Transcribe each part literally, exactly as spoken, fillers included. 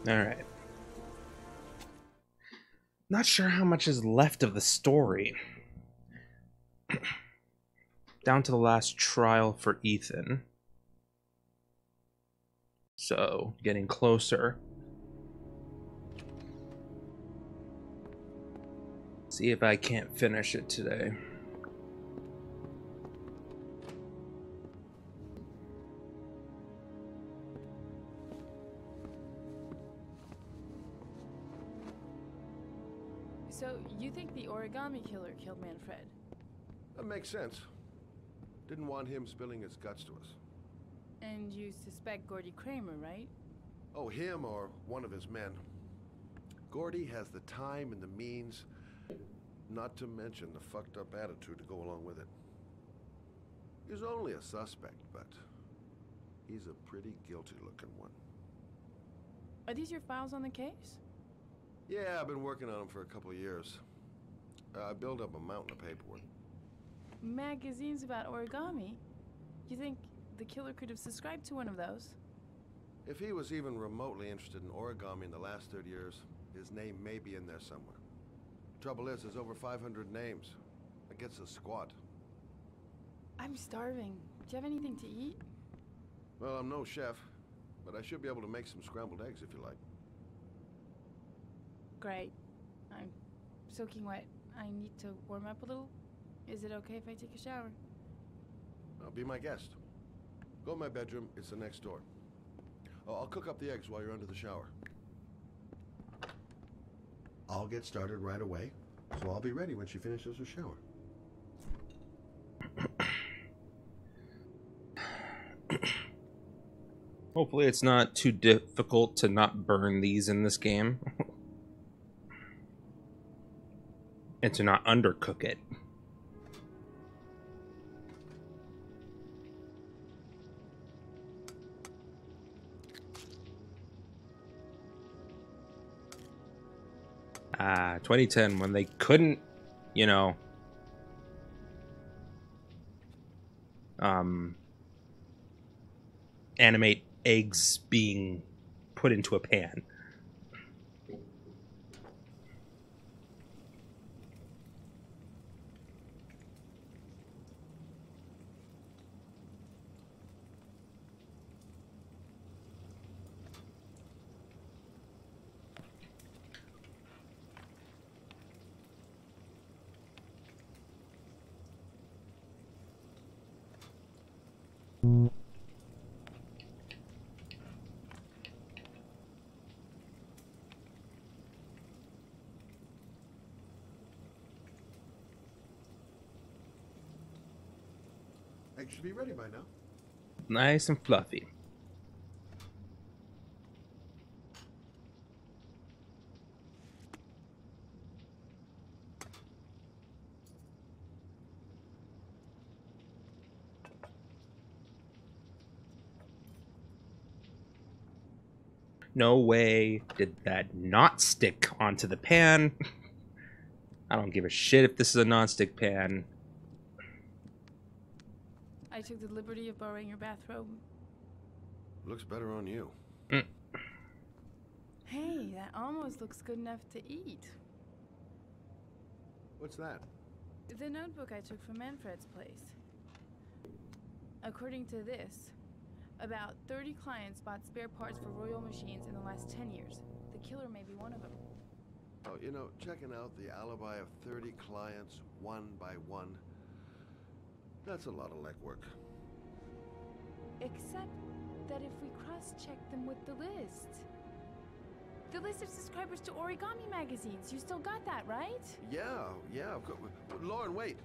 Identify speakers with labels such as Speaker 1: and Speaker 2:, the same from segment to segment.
Speaker 1: Alright. Not sure how much is left of the story. Down to the last trial for Ethan. So, getting closer. See if I can't finish it today.
Speaker 2: So, you think the origami killer killed Manfred?
Speaker 3: That makes sense. Didn't want him spilling his guts to us.
Speaker 2: And you suspect Gordy Kramer, right?
Speaker 3: Oh, him or one of his men. Gordy has the time and the means, not to mention the fucked up attitude to go along with it. He's only a suspect, but he's a pretty guilty looking one.
Speaker 2: Are these your files on the case?
Speaker 3: Yeah, I've been working on him for a couple of years. Uh, I built up a mountain of paperwork.
Speaker 2: Magazines about origami? You think the killer could have subscribed to one of those?
Speaker 3: If he was even remotely interested in origami in the last thirty years, his name may be in there somewhere. Trouble is, there's over five hundred names. That gets us squat.
Speaker 2: I'm starving. Do you have anything to eat?
Speaker 3: Well, I'm no chef, but I should be able to make some scrambled eggs if you like.
Speaker 2: Great. I'm soaking wet. I need to warm up a little. Is it okay if I take a shower?
Speaker 3: I'll be my guest. Go in my bedroom, it's the next door. Oh, I'll cook up the eggs while you're under the shower. I'll get started right away, so I'll be ready when she finishes her shower.
Speaker 1: Hopefully it's not too difficult to not burn these in this game. And to not undercook it. Ah, twenty ten, when they couldn't, you know, um, animate eggs being put into a pan.
Speaker 3: Eggs should be ready by now.
Speaker 1: Nice and fluffy. No way did that not stick onto the pan. I don't give a shit if this is a non-stick pan.
Speaker 2: I took the liberty of borrowing your bathrobe.
Speaker 3: Looks better on you.
Speaker 1: Mm.
Speaker 2: Hey, that almost looks good enough to eat.
Speaker 3: What's that?
Speaker 2: The notebook I took from Manfred's place. According to this, about thirty clients bought spare parts for Royal machines in the last ten years. The killer may be one of them.
Speaker 3: Oh, you know, checking out the alibi of thirty clients, one by one, that's a lot of legwork.
Speaker 2: Except that if we cross-check them with the list. The list of subscribers to origami magazines. You still got that, right?
Speaker 3: Yeah, yeah, of course. Lauren, wait.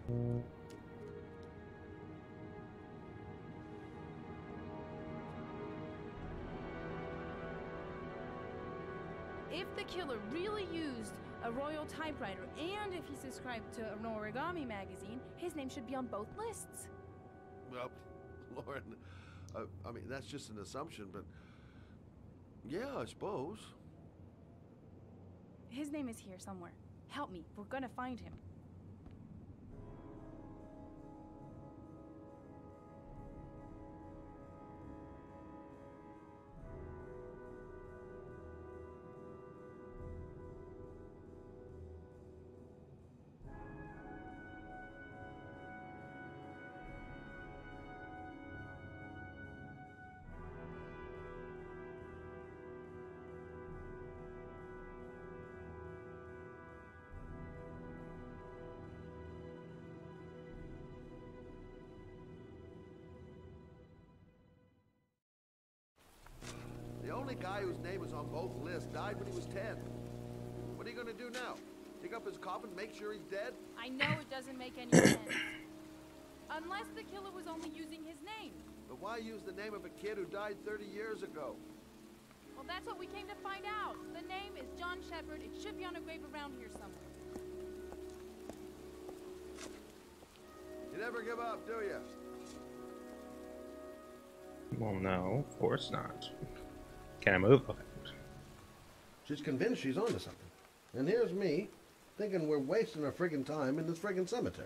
Speaker 2: If the killer really used a royal typewriter and if he subscribed to an origami magazine, his name should be on both lists.
Speaker 3: Well, Lauren, uh, I mean, that's just an assumption, but yeah, I suppose.
Speaker 2: His name is here somewhere. Help me. We're gonna find him.
Speaker 3: only guy whose name is on both lists died when he was ten. What are you gonna do now? Dig up his coffin, make sure he's dead?
Speaker 2: I know it doesn't make any sense. Unless the killer was only using his name.
Speaker 3: But why use the name of a kid who died thirty years ago?
Speaker 2: Well, that's what we came to find out. The name is John Shepard. It should be on a grave around here somewhere.
Speaker 3: You never give up, do you?
Speaker 1: Well, no, of course not. Can I move? Okay.
Speaker 3: She's convinced she's onto something. And here's me, thinking we're wasting our friggin' time in this friggin' cemetery.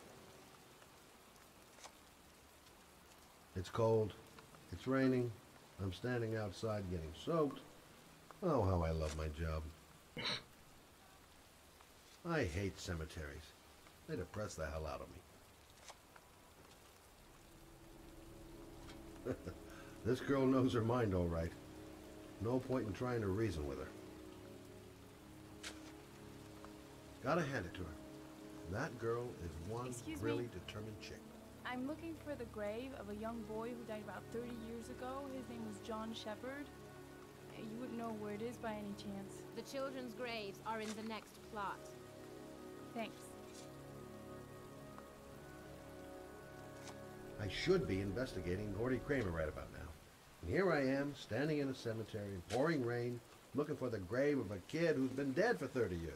Speaker 3: It's cold. It's raining. I'm standing outside getting soaked. Oh, how I love my job. I hate cemeteries. They depress the hell out of me. This girl knows her mind all right. No point in trying to reason with her. Gotta hand it to her. That girl is one
Speaker 2: Excuse
Speaker 3: really
Speaker 2: me?
Speaker 3: determined chick.
Speaker 2: I'm looking for the grave of a young boy who died about thirty years ago. His name was John Shepard. Uh, You wouldn't know where it is by any chance.
Speaker 4: The children's graves are in the next plot.
Speaker 2: Thanks.
Speaker 3: I should be investigating Gordy Kramer right about now. And here I am, standing in a cemetery in pouring rain, looking for the grave of a kid who's been dead for thirty years.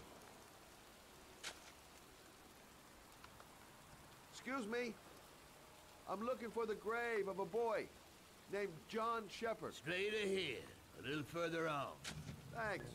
Speaker 3: Excuse me. I'm looking for the grave of a boy named John Shepard.
Speaker 5: Straight ahead, a little further on.
Speaker 3: Thanks.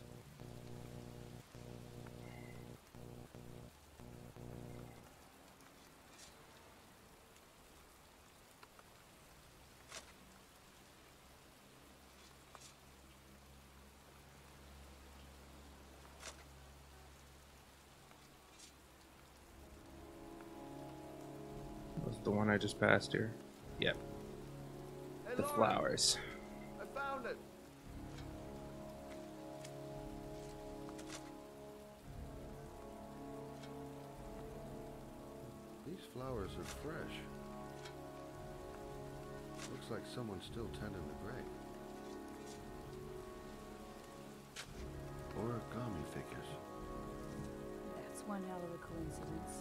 Speaker 1: Was the one I just passed here? Yep.
Speaker 3: Hey,
Speaker 1: The
Speaker 3: Lauren,
Speaker 1: flowers.
Speaker 3: I found it. These flowers are fresh. Looks like someone's still tending the grave. Origami figures.
Speaker 2: That's one hell of a coincidence.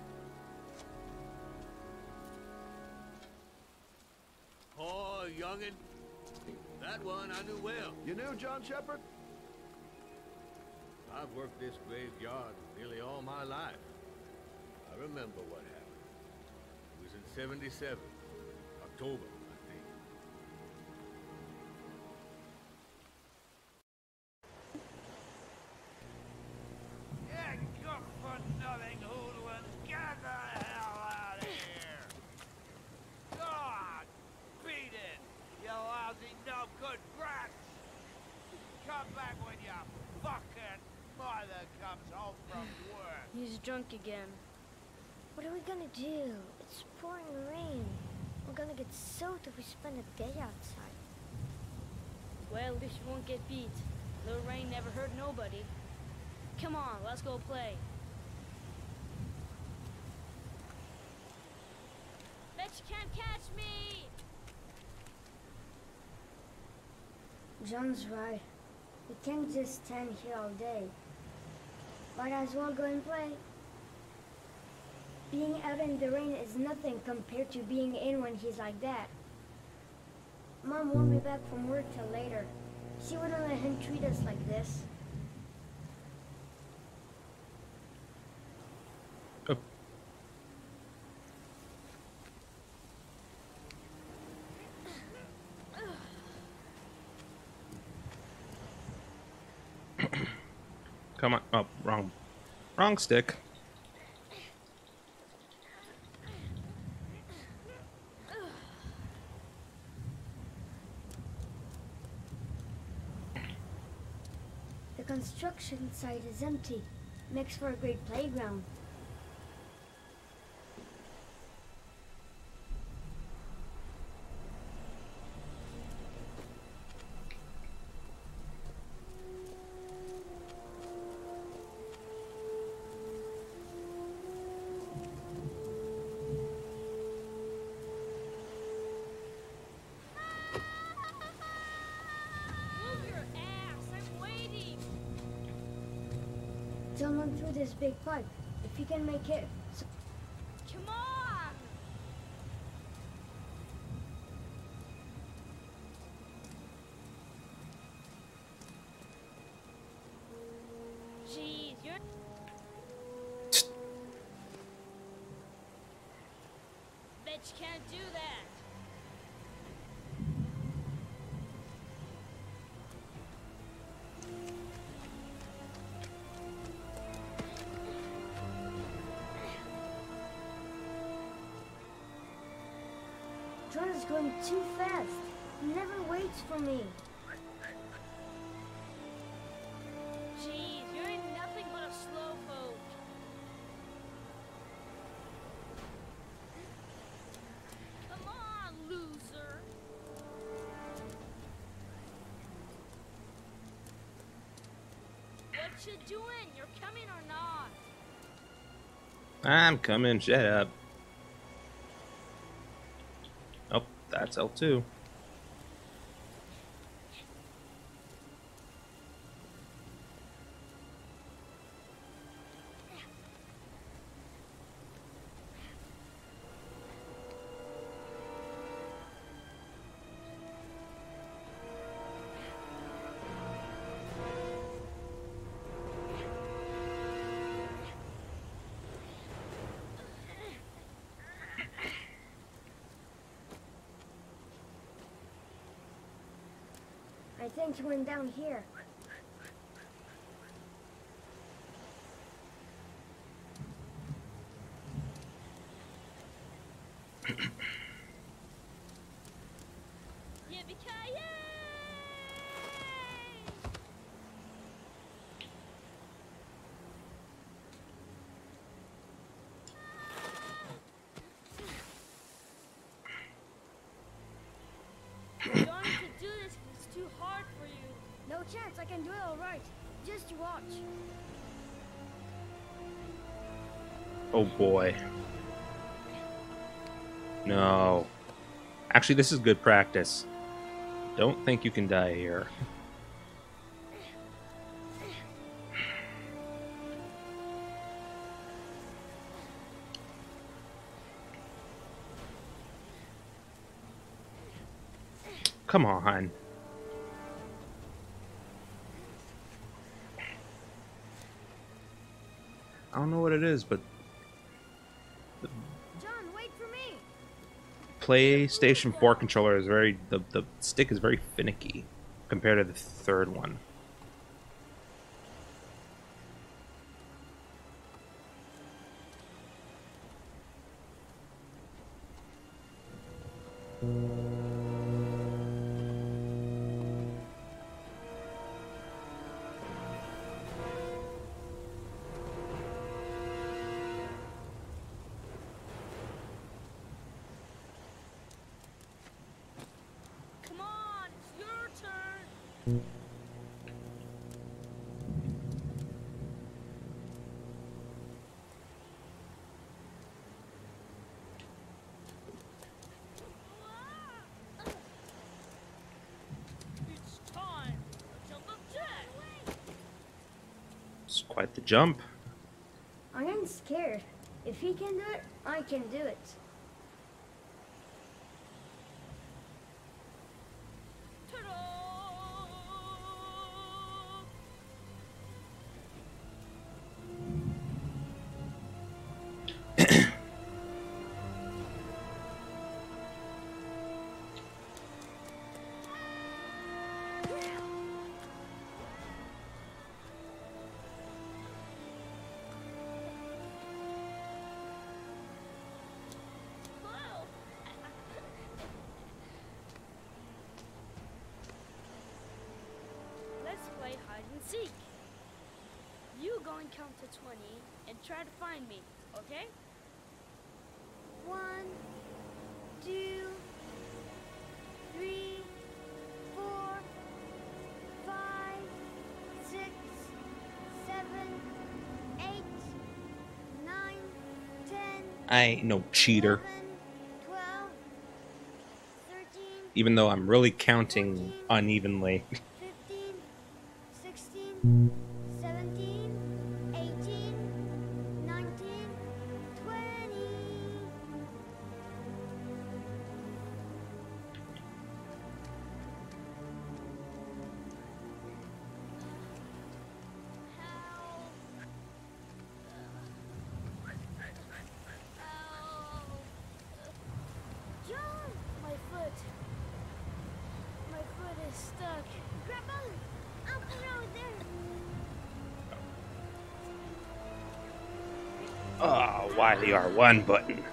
Speaker 5: Oh, youngin'. That one I knew well.
Speaker 3: You knew John Shepard?
Speaker 5: I've worked this graveyard nearly all my life. I remember what happened. It was in seventy-seven. October, I think.
Speaker 6: Yeah, good for nothing hoodlums. Get the hell out of here! God, beat it, you lousy no good brats! Come back when your fucking mother comes home from work.
Speaker 7: He's drunk again. What are we gonna do? It's pouring rain. We're gonna get soaked if we spend a day outside.
Speaker 8: Well, at least you won't get beat. Little rain never hurt nobody. Come on, let's go play. Bet you can't catch me!
Speaker 7: John's right. We can't just stand here all day. Might as well go and play. Being out in the rain is nothing compared to being in when he's like that. Mom won't be back from work till later. She wouldn't let him treat us like this.
Speaker 1: Oh. Come on. Oh, wrong. Wrong stick.
Speaker 7: The construction site is empty. Makes for a great playground. tunnel through this big pipe. If you can make it... So
Speaker 8: Come on! Jeez, you're... Bet you can't do that.
Speaker 7: John is going too fast. He never waits for me.
Speaker 8: Jeez, you're in nothing but a slowpoke. Come on, loser. What you doing? You're coming or not?
Speaker 1: I'm coming. Shut up. Oh, that's L two.
Speaker 7: I think he went down here.
Speaker 8: Yippee-ki-yay! You're going to do this 'cause it's too hard for you.
Speaker 7: No chance, I can do it all right. Just you watch.
Speaker 1: Oh boy. No. Actually, this is good practice. Don't think you can die here. Come on. I don't know what it is, but
Speaker 7: John, wait for me.
Speaker 1: PlayStation four controller is very, the, the stick is very finicky compared to the third one.
Speaker 8: Come on, it's your turn. It's time. A jump of death.
Speaker 1: It's quite the jump.
Speaker 7: I am scared. If he can do it, I can do it.
Speaker 8: Let's play hide and seek. You go and count to twenty and try to find me, okay?
Speaker 7: One, two, three, four, five, six, seven, eight, nine, ten,
Speaker 1: I ain't no cheater.
Speaker 7: eleven, twelve, thirteen,
Speaker 1: Even though I'm really counting unevenly.
Speaker 7: fifteen, sixteen, seventeen, eighteen,
Speaker 1: Why the R one button?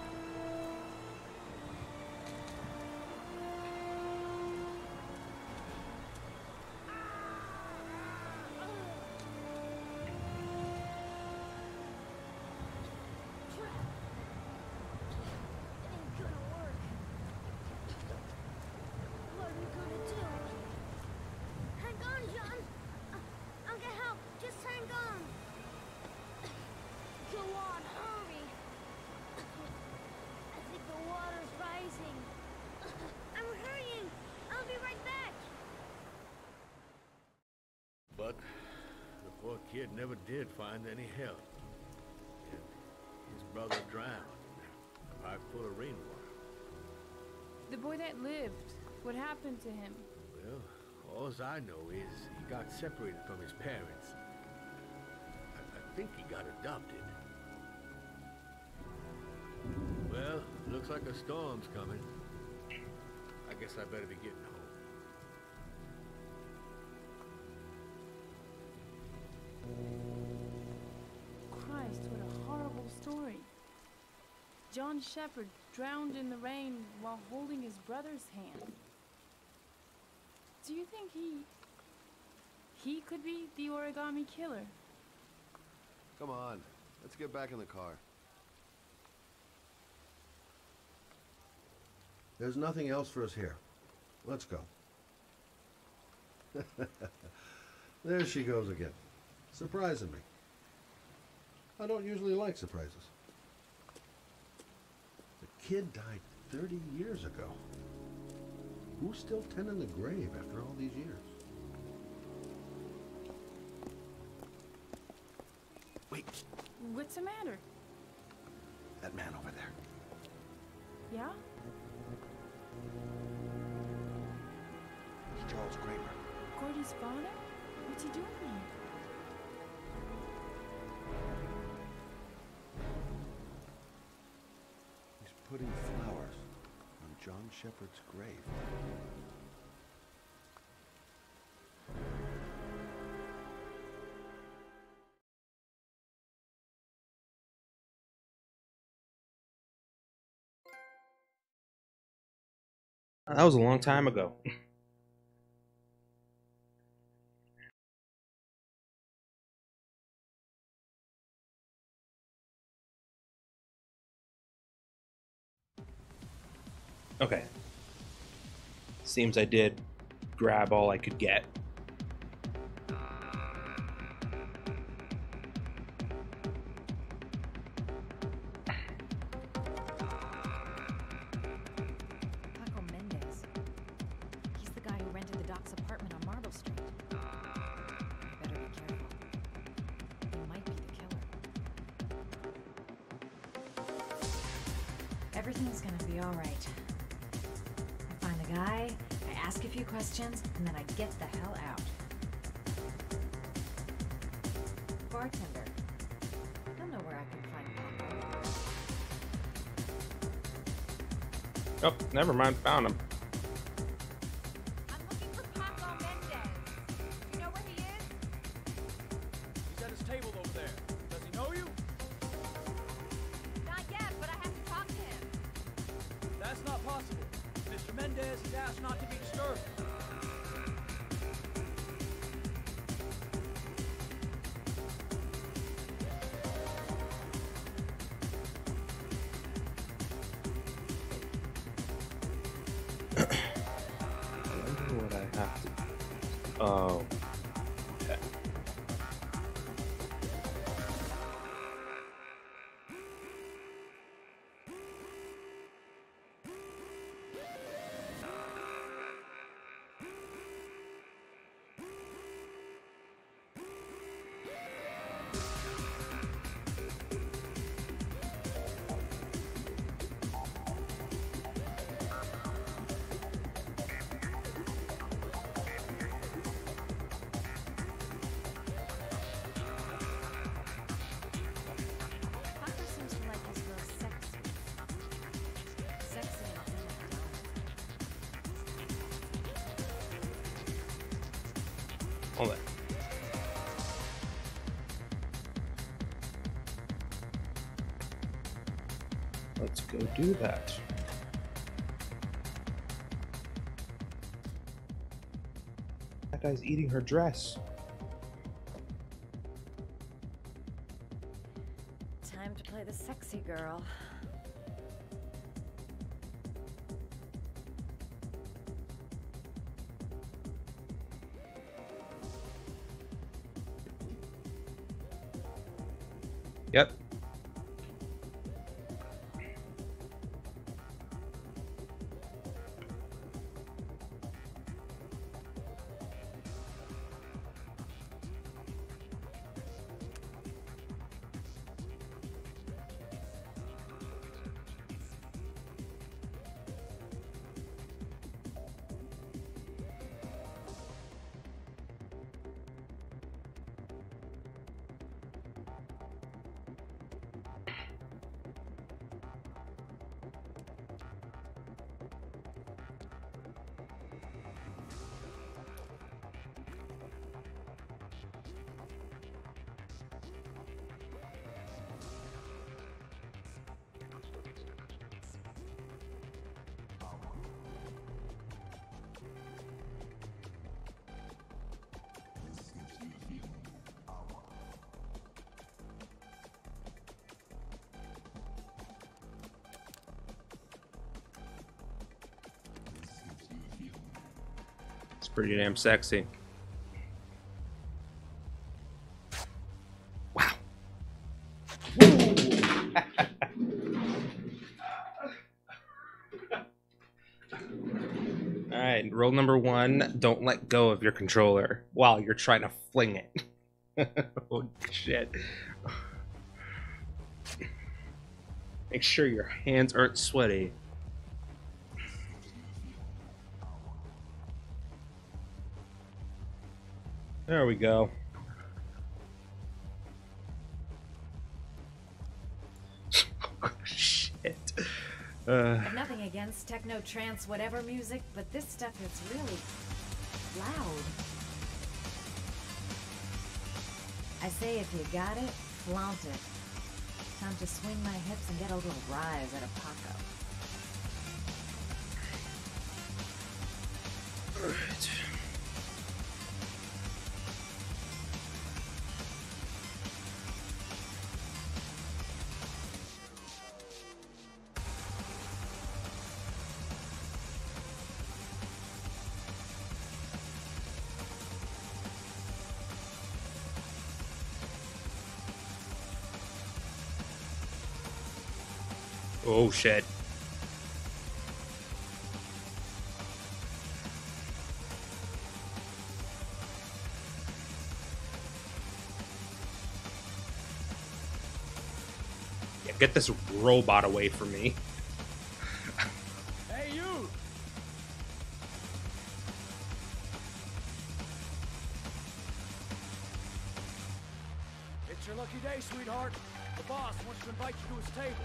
Speaker 5: But the poor kid never did find any help. And his brother drowned in a pipe full of rainwater.
Speaker 2: The boy that lived, what happened to him?
Speaker 5: Well, all I know is he got separated from his parents. I, I think he got adopted. Well, looks like a storm's coming. I guess I better be getting home.
Speaker 2: Christ, what a horrible story. John Shepherd drowned in the rain while holding his brother's hand. Do you think he... he could be the origami killer?
Speaker 3: Come on, let's get back in the car. There's nothing else for us here. Let's go. There she goes again. Surprising me. I don't usually like surprises. The kid died thirty years ago. Who's still tending the grave after all these years? Wait,
Speaker 2: What's the matter?
Speaker 3: that man over there.
Speaker 2: Yeah?
Speaker 3: It's Charles Kramer.
Speaker 2: Gordy's father? What's he doing here?
Speaker 3: He's putting flowers on John Shepherd's grave.
Speaker 1: That was a long time ago. Okay. Seems I did grab all I could get.
Speaker 9: Paco Mendez. He's the guy who rented the Doc's apartment on Marble Street. I better be careful. He might be the killer. Everything's gonna be all right. I find the guy, I ask a few questions, and then I get the hell out. Bartender. I don't know where I can find Paco.
Speaker 1: Oh, never mind. Found him.
Speaker 4: I'm looking for Paco Mendez. You know where he is?
Speaker 6: He's at his table over there. Does he know you?
Speaker 4: Not yet, but I have to talk to him.
Speaker 6: That's not possible. Mister Mendez has asked not to be disturbed.
Speaker 1: I wonder what I have to. Oh. Okay.
Speaker 9: Paco seems to like his girl sexy. Sexy and dominant.
Speaker 1: Hold on. Let's go do that. That guy's eating her dress.
Speaker 9: Time to play the sexy girl.
Speaker 1: Yep. It's pretty damn sexy. Wow. All right, rule number one, don't let go of your controller while you're trying to fling it. Oh, shit. Make sure your hands aren't sweaty. There we go. Shit. Uh,
Speaker 9: I've nothing against techno, trance, whatever music, but this stuff is really loud. I say if you got it, flaunt it. Time to swing my hips and get a little rise out of Paco.
Speaker 1: Alright. Oh shit. Yeah, get this robot away from me.
Speaker 6: Hey, you! It's your lucky day, sweetheart. The boss wants to invite you to his table.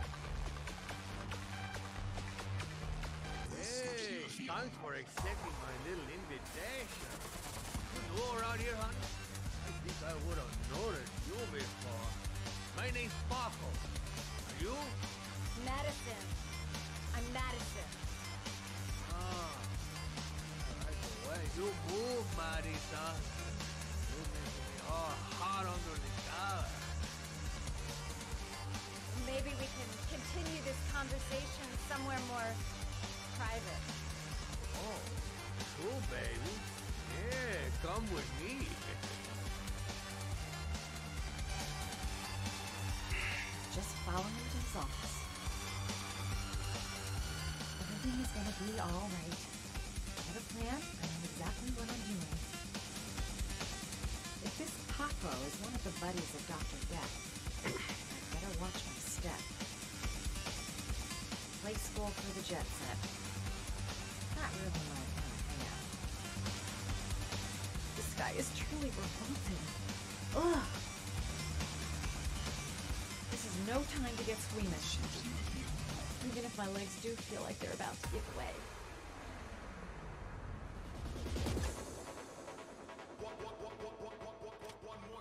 Speaker 5: Hey, thanks for accepting my little invitation. You around here, honey? I think I would have noticed you before. My name's Paco. Are you?
Speaker 4: Madison. I'm Madison.
Speaker 5: Ah. I like the way you move, Marisa. You make me all hot under the collar.
Speaker 4: Maybe we can continue this conversation somewhere more private.
Speaker 5: Oh, cool, baby. Yeah, come with me.
Speaker 9: Just follow me to his office. Everything is gonna be all right. I have a plan. I know exactly what I'm doing. If this Paco is one of the buddies of Doctor Death, I'd better watch my step. Play school for the jet set. Not really my kind of hangout. This guy is truly revolting. Ugh. This is no time to get squeamish. Even if my legs do feel like they're about to give way.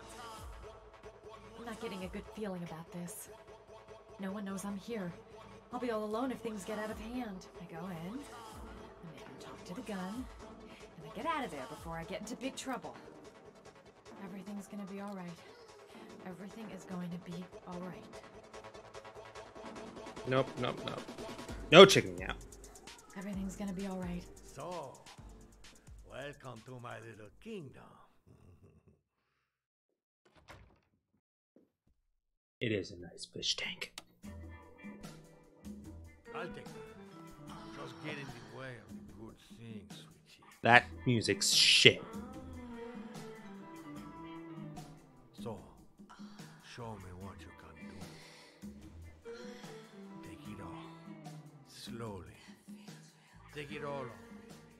Speaker 9: I'm not getting a good feeling about this. No one knows I'm here. I'll be all alone if things get out of hand. I go in, I make him talk to the gun, and I get out of there before I get into big trouble. Everything's gonna be all right. Everything is going to be all right.
Speaker 1: Nope, nope, nope. No chickening out.
Speaker 9: Everything's gonna be all right.
Speaker 5: So, welcome to my little kingdom.
Speaker 1: It is a nice fish tank.
Speaker 5: I'll take that. Just get in the way of the good things, sweetie.
Speaker 1: That music's shit.
Speaker 5: So, show me what you can do. Take it all. Slowly. Take it all of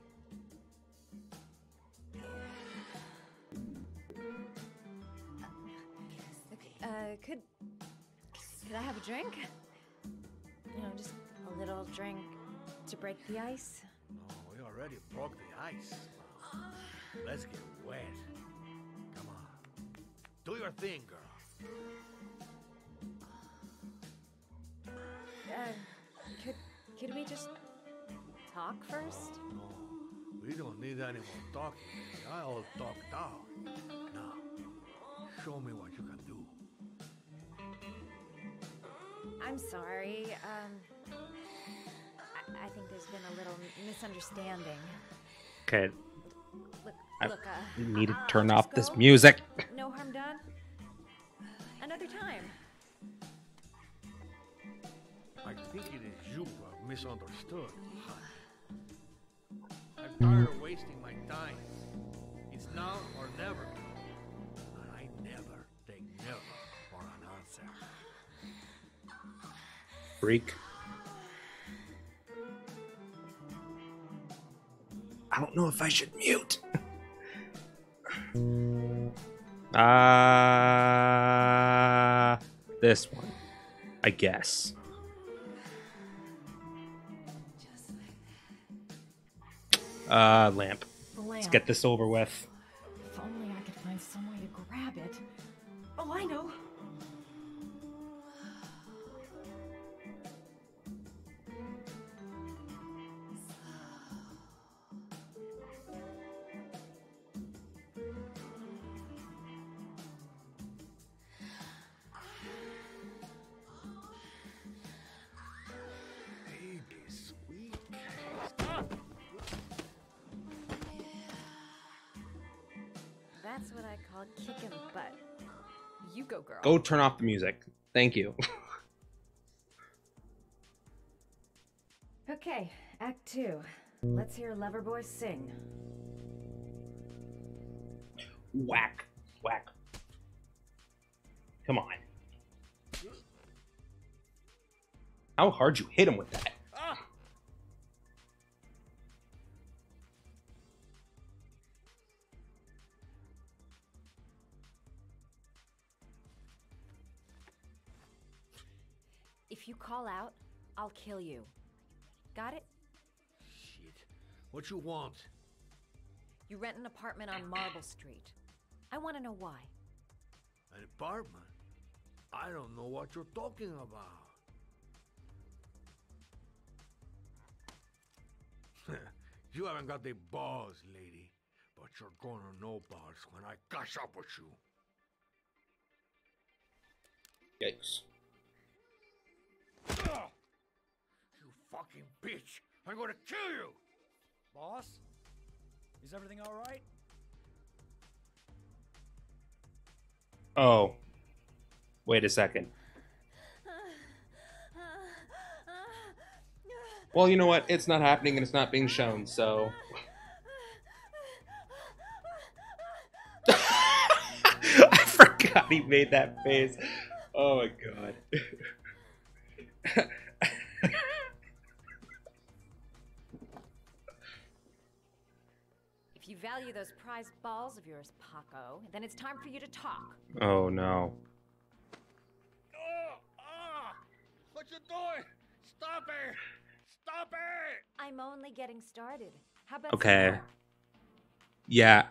Speaker 9: Uh, could could I have a drink? You know, just a little drink to break the ice.
Speaker 5: No, we already broke the ice. Let's get wet. Come on. Do your thing, girl.
Speaker 9: Uh, could could we just talk first?
Speaker 5: No, we don't need any more talking. I all talked out. Now, show me what you can do.
Speaker 9: I'm sorry. Um, I, I think there's been a little misunderstanding.
Speaker 1: Okay,
Speaker 9: Look,
Speaker 1: I
Speaker 9: look. Uh,
Speaker 1: need to
Speaker 9: I'll
Speaker 1: turn
Speaker 9: just
Speaker 1: off this
Speaker 9: go.
Speaker 1: music.
Speaker 9: No harm done. Another time.
Speaker 5: I think it is you who have misunderstood. I'm tired of wasting my time. It's now or never. And I never take never for an answer.
Speaker 1: Freak. I don't know if I should mute. Ah, uh, this one, I guess. Uh, lamp.
Speaker 9: The
Speaker 1: Let's
Speaker 9: lamp.
Speaker 1: get this over with.
Speaker 9: If only I could find some way to grab it. Oh, I know.
Speaker 5: Baby, sweet.
Speaker 9: That's what I call kicking butt. You go, girl.
Speaker 1: Go turn off the music. Thank you.
Speaker 9: Okay, Act Two. Let's hear Loverboy sing.
Speaker 1: Whack. Whack. Come on. How hard you hit him with that?
Speaker 9: If you call out, I'll kill you. Got it?
Speaker 5: Shit. What you want?
Speaker 9: You rent an apartment on Marble Street. I want to know why.
Speaker 5: An apartment? I don't know what you're talking about. You haven't got the balls, lady. But you're gonna know balls when I catch up with you.
Speaker 1: Yikes.
Speaker 5: Ugh! You fucking bitch! I'm gonna kill you!
Speaker 10: Boss? Is everything all right?
Speaker 1: Oh. Wait a second. Well, you know what? It's not happening and it's not being shown, so... I forgot he made that face. Oh my god.
Speaker 9: If you value those prized balls of yours, Paco, then it's time for you to talk.
Speaker 1: Oh no.
Speaker 5: Oh, ah! What you doing? Stop it! Stop it!
Speaker 9: I'm only getting started. How about
Speaker 1: Okay.
Speaker 9: some more?
Speaker 1: Yeah,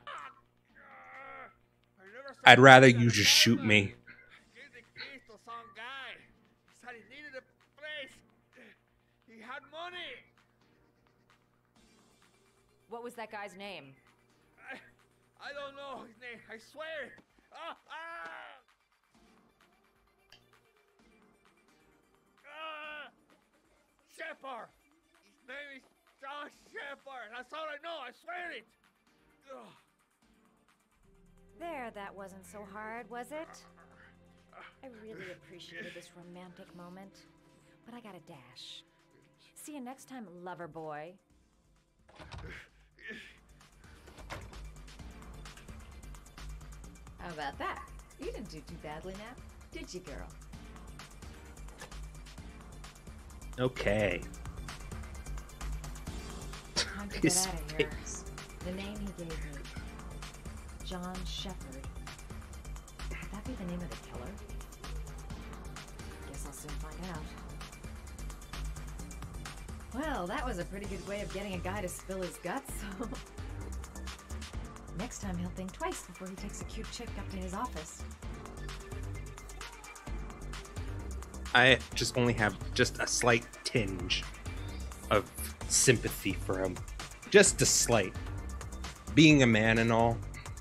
Speaker 5: I never saw
Speaker 1: I'd rather
Speaker 5: that
Speaker 1: you just shoot
Speaker 5: apartment.
Speaker 1: me.
Speaker 5: Give the keys to some guy. Said he needed a place.
Speaker 9: What was that guy's name?
Speaker 5: I, I don't know his name. I swear. Ah, ah! Ah! Shepard. His name is John Shepard. That's all I know. I swear it. Ugh.
Speaker 9: There, that wasn't so hard, was it? I really appreciated this romantic moment, but I gotta dash. See you next time, lover boy. How about that? You didn't do too badly now, did you, girl?
Speaker 1: Okay.
Speaker 9: Time to
Speaker 1: His
Speaker 9: get out of here.
Speaker 1: face.
Speaker 9: The name he gave me, John Shepard. Could that be the name of the killer? Guess I'll soon find out. Well, that was a pretty good way of getting a guy to spill his guts, so... Next time he'll think twice before he takes a cute chick up to his office.
Speaker 1: I just only have just a slight tinge of sympathy for him. Just a slight. Being a man and all.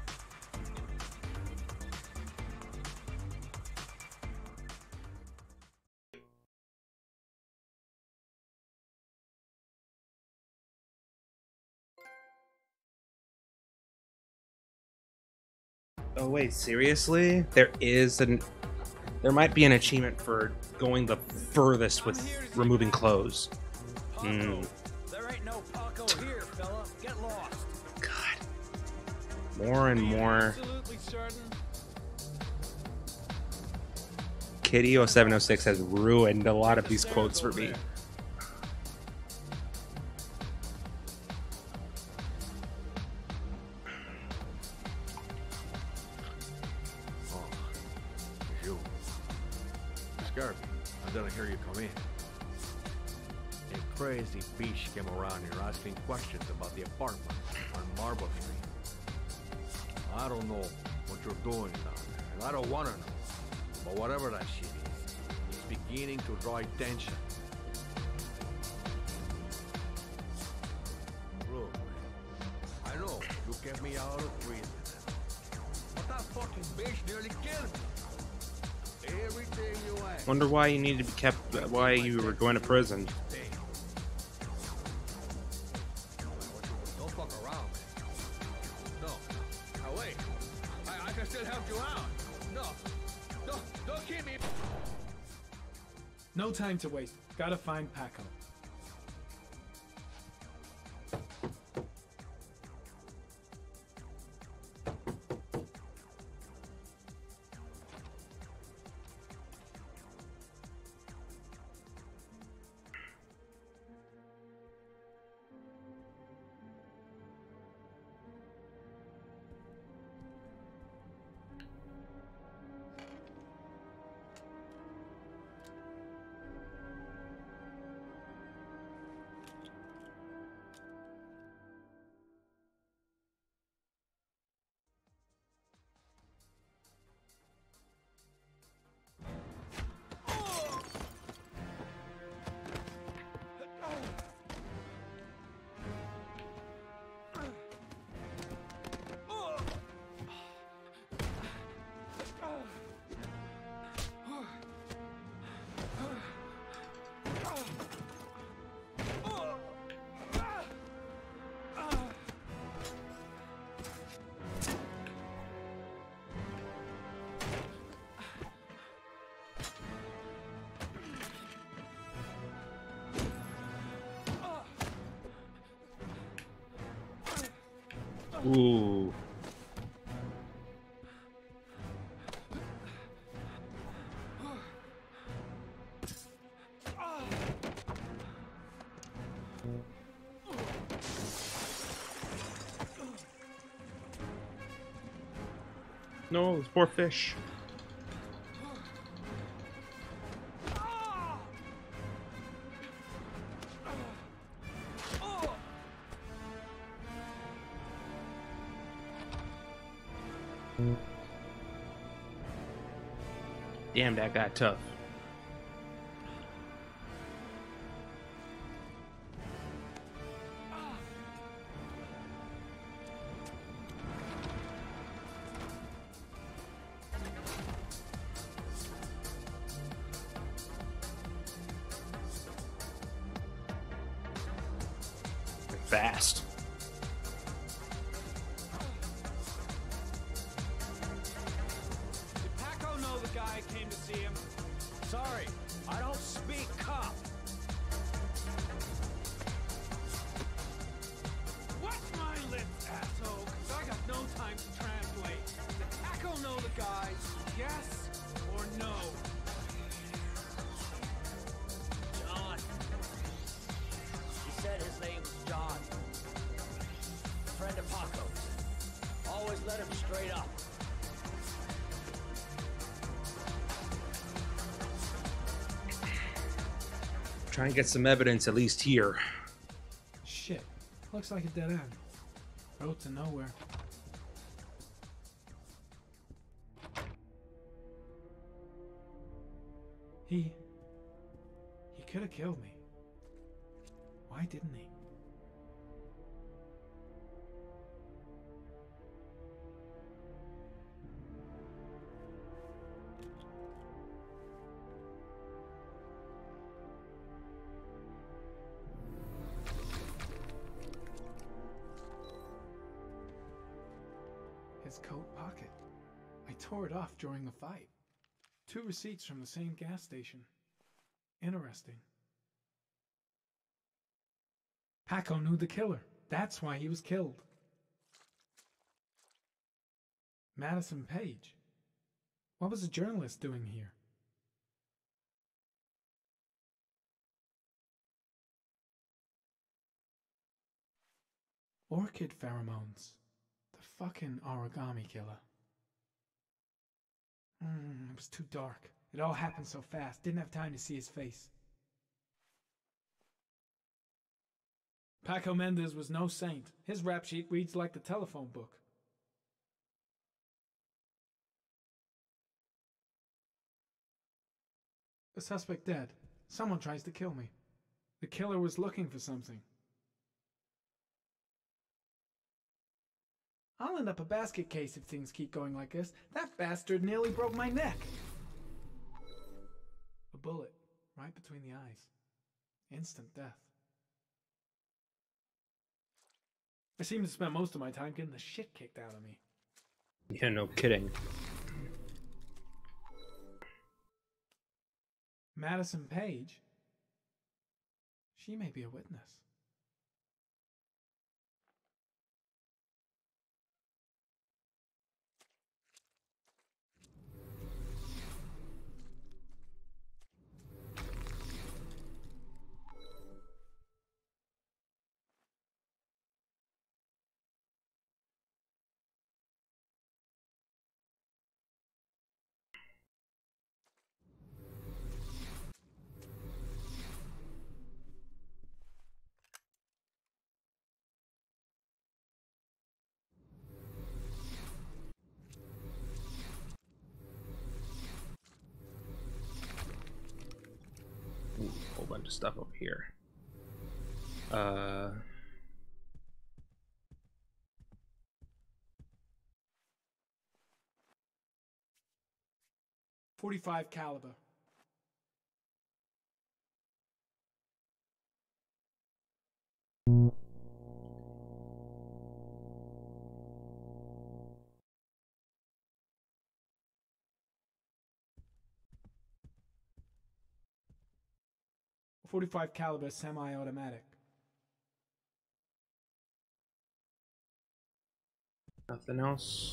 Speaker 1: Oh wait, seriously? There is an... There might be an achievement for going the furthest with removing clothes. Hmm.
Speaker 10: There ain't no Paco here, fella. Get lost.
Speaker 1: God. More and more...
Speaker 10: Absolutely certain.
Speaker 1: Kitty oh seven oh six has ruined a lot of these quotes for me.
Speaker 5: I didn't hear you come in. A crazy bitch came around here asking questions about the apartment on Marble Street. I don't know what you're doing down there, and I don't want to know. But whatever that shit is, it's beginning to draw attention. Look, I know you kept me out of prison, but that fucking bitch nearly killed me. Everything you ask.
Speaker 1: Wonder why you needed to be kept, why you were going to prison.
Speaker 5: Don't fuck around, man. No. Now wait. I, I can still help you out. No. Don't, don't keep me.
Speaker 11: No time to waste. Gotta find Paco.
Speaker 1: Ooh. No, those poor fish. Damn, that got tough. fast.
Speaker 10: Did Paco know the guy came to see him? Sorry, I don't speak cop. Watch my lips, asshole, 'cause I got no time to translate. Did Paco know the guy? Yes or no?
Speaker 6: John. He said his name was John. Friend of Paco's. Always let him straight up.
Speaker 1: Try and get some evidence at least here.
Speaker 11: Shit. Looks like a dead end. Road to nowhere. He... He could have killed me. Why didn't he? His coat pocket. I tore it off during the fight. Two receipts from the same gas station. Interesting. Paco knew the killer. That's why he was killed. Madison Page. What was a journalist doing here? Orchid pheromones. The fucking origami killer. Mm, it was too dark. It all happened so fast. Didn't have time to see his face. Paco Mendez was no saint. His rap sheet reads like the telephone book. The suspect dead. Someone tries to kill me. The killer was looking for something. I'll end up a basket case if things keep going like this. That bastard nearly broke my neck. A bullet, right between the eyes. Instant death. I seem to spend most of my time getting the shit kicked out of me.
Speaker 1: Yeah, no kidding.
Speaker 11: Madison Page? She may be a witness.
Speaker 1: Ooh, a whole bunch of stuff over here. Uh...
Speaker 11: forty-five caliber. forty-five caliber semi-automatic.
Speaker 1: Nothing else.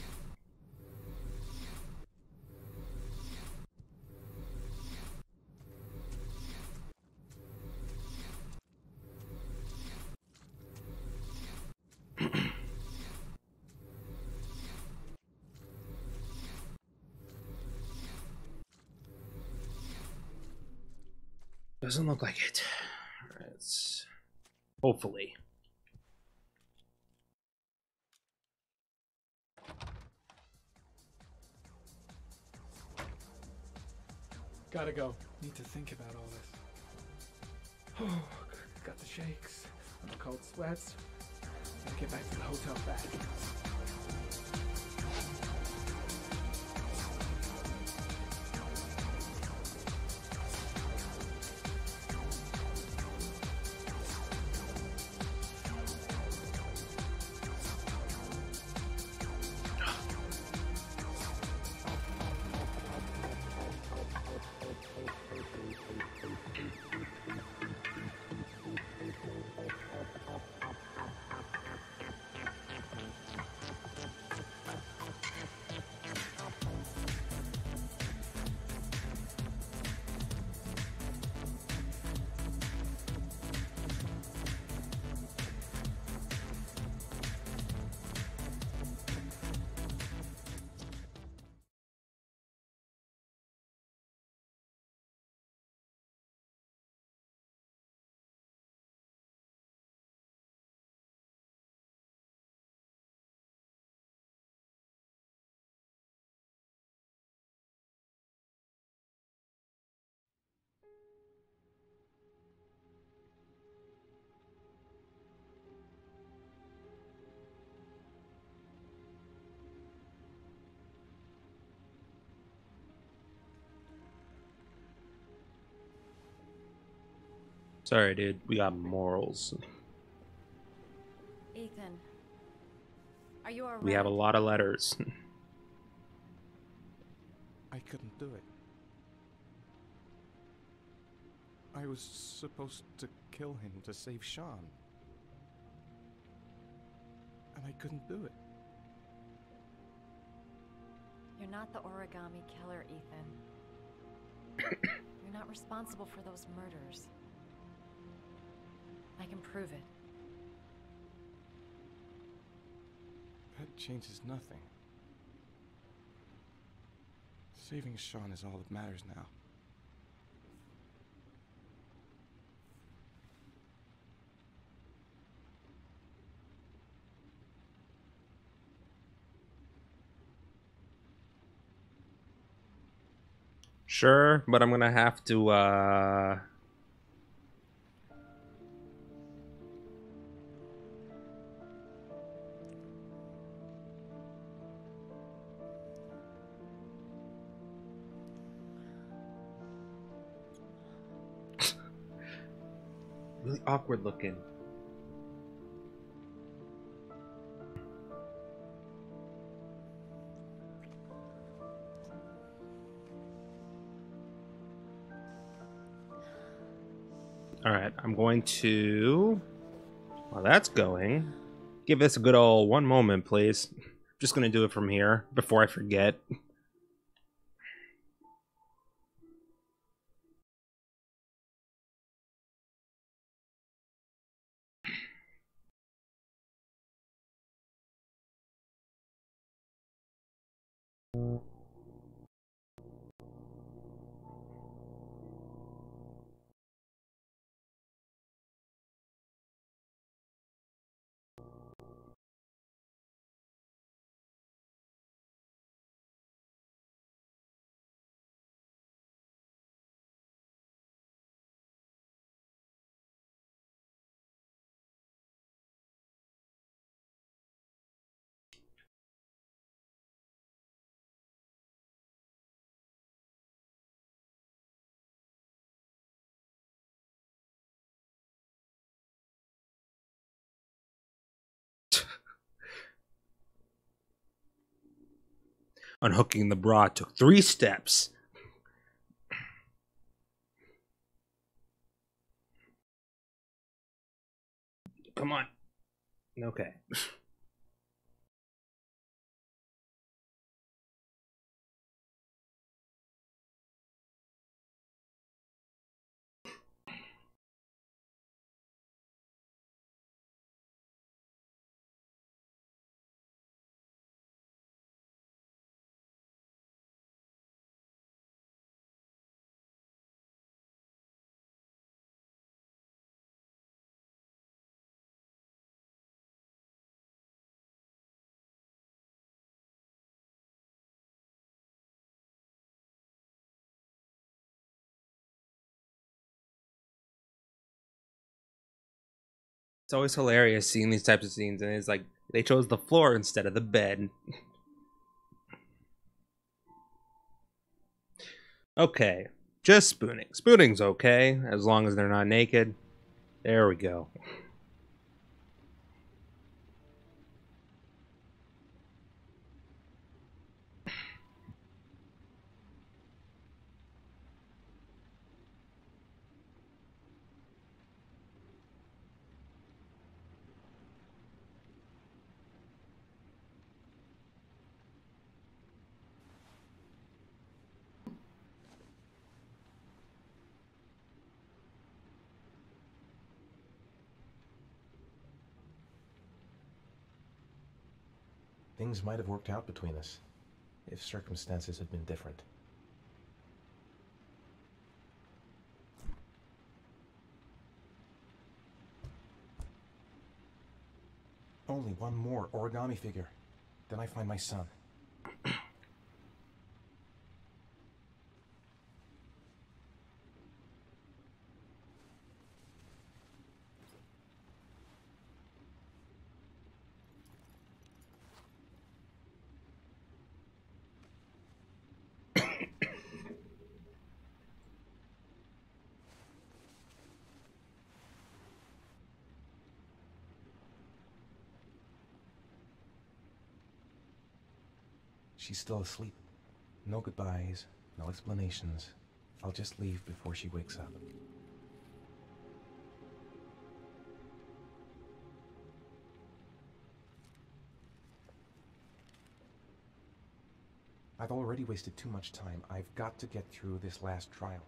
Speaker 1: Doesn't look like it. Alright, it's hopefully.
Speaker 11: Gotta go. Need to think about all this. Oh, got the shakes. The cold sweats. Gotta get back to the hotel fast.
Speaker 1: Sorry, dude. We got morals.
Speaker 9: Ethan, are you alright?
Speaker 1: We have a lot of letters.
Speaker 12: I couldn't do it. I was supposed to kill him to save Sean. And I couldn't do it.
Speaker 9: You're not the origami killer, Ethan. You're not responsible for those murders. I can prove it.
Speaker 12: That changes nothing. Saving Sean is all that matters now.
Speaker 1: Sure, but I'm gonna have to, uh... really awkward looking. Alright, I'm going to... While that's going, give this a good old one moment, please. I'm just gonna do it from here, before I forget. Unhooking the bra took three steps. Come on. Okay. It's always hilarious seeing these types of scenes, and it's like they chose the floor instead of the bed. Okay, just spooning. Spooning's okay, as long as they're not naked. There we go.
Speaker 13: Things might have worked out between us, if circumstances had been different. Only one more origami figure. Then I find my son. She's still asleep. No goodbyes, no explanations. I'll just leave before she wakes up. I've already wasted too much time. I've got to get through this last trial.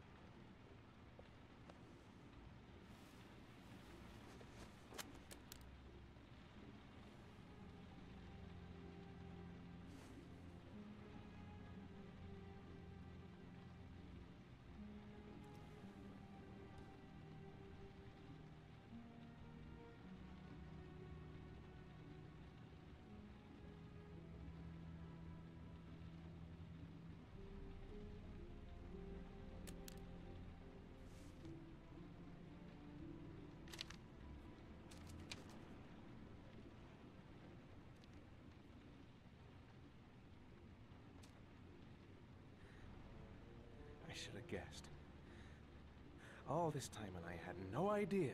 Speaker 12: I should have guessed. All this time and I had no idea.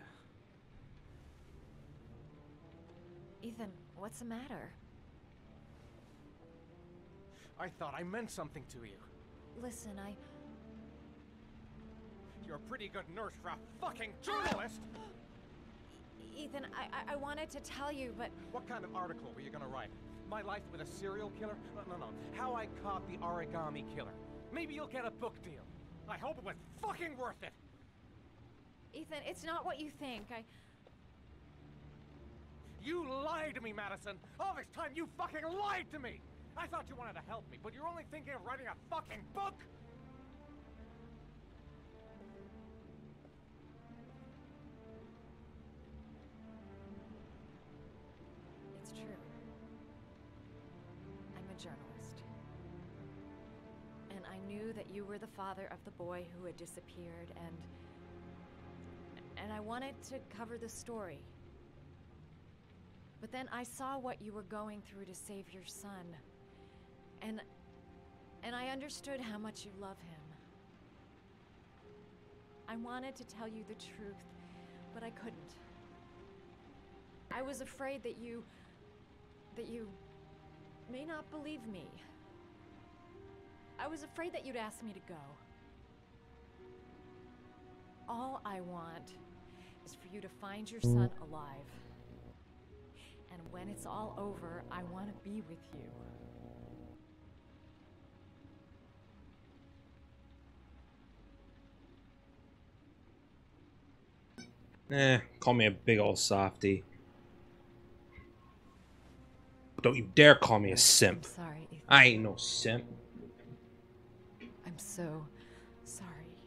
Speaker 9: Ethan, what's the matter?
Speaker 12: I thought I meant something to you.
Speaker 9: Listen, I...
Speaker 12: You're a pretty good nurse for a fucking journalist!
Speaker 9: Ethan, I, I, I wanted to tell you, but...
Speaker 12: What kind of article were you gonna write? My life with a serial killer? No, no, no. How I caught the origami killer. Maybe you'll get a book deal. I hope it was fucking worth it!
Speaker 9: Ethan, it's not what you think. I...
Speaker 12: You lied to me, Madison! All this time you fucking lied to me! I thought you wanted to help me, but you're only thinking of writing a fucking book!
Speaker 9: It's true. I'm a journalist. And I knew that you were the father of the boy who had disappeared, and... And I wanted to cover the story. But then I saw what you were going through to save your son. And... And I understood how much you love him. I wanted to tell you the truth, but I couldn't. I was afraid that you... that you... may not believe me. I was afraid that you'd ask me to go. All I want is for you to find your son alive. And when it's all over, I want to be with you.
Speaker 1: Eh, call me a big old softy. Don't you dare call me a simp.
Speaker 9: I'm sorry, Ethan.
Speaker 1: I ain't no simp.
Speaker 9: I'm so sorry.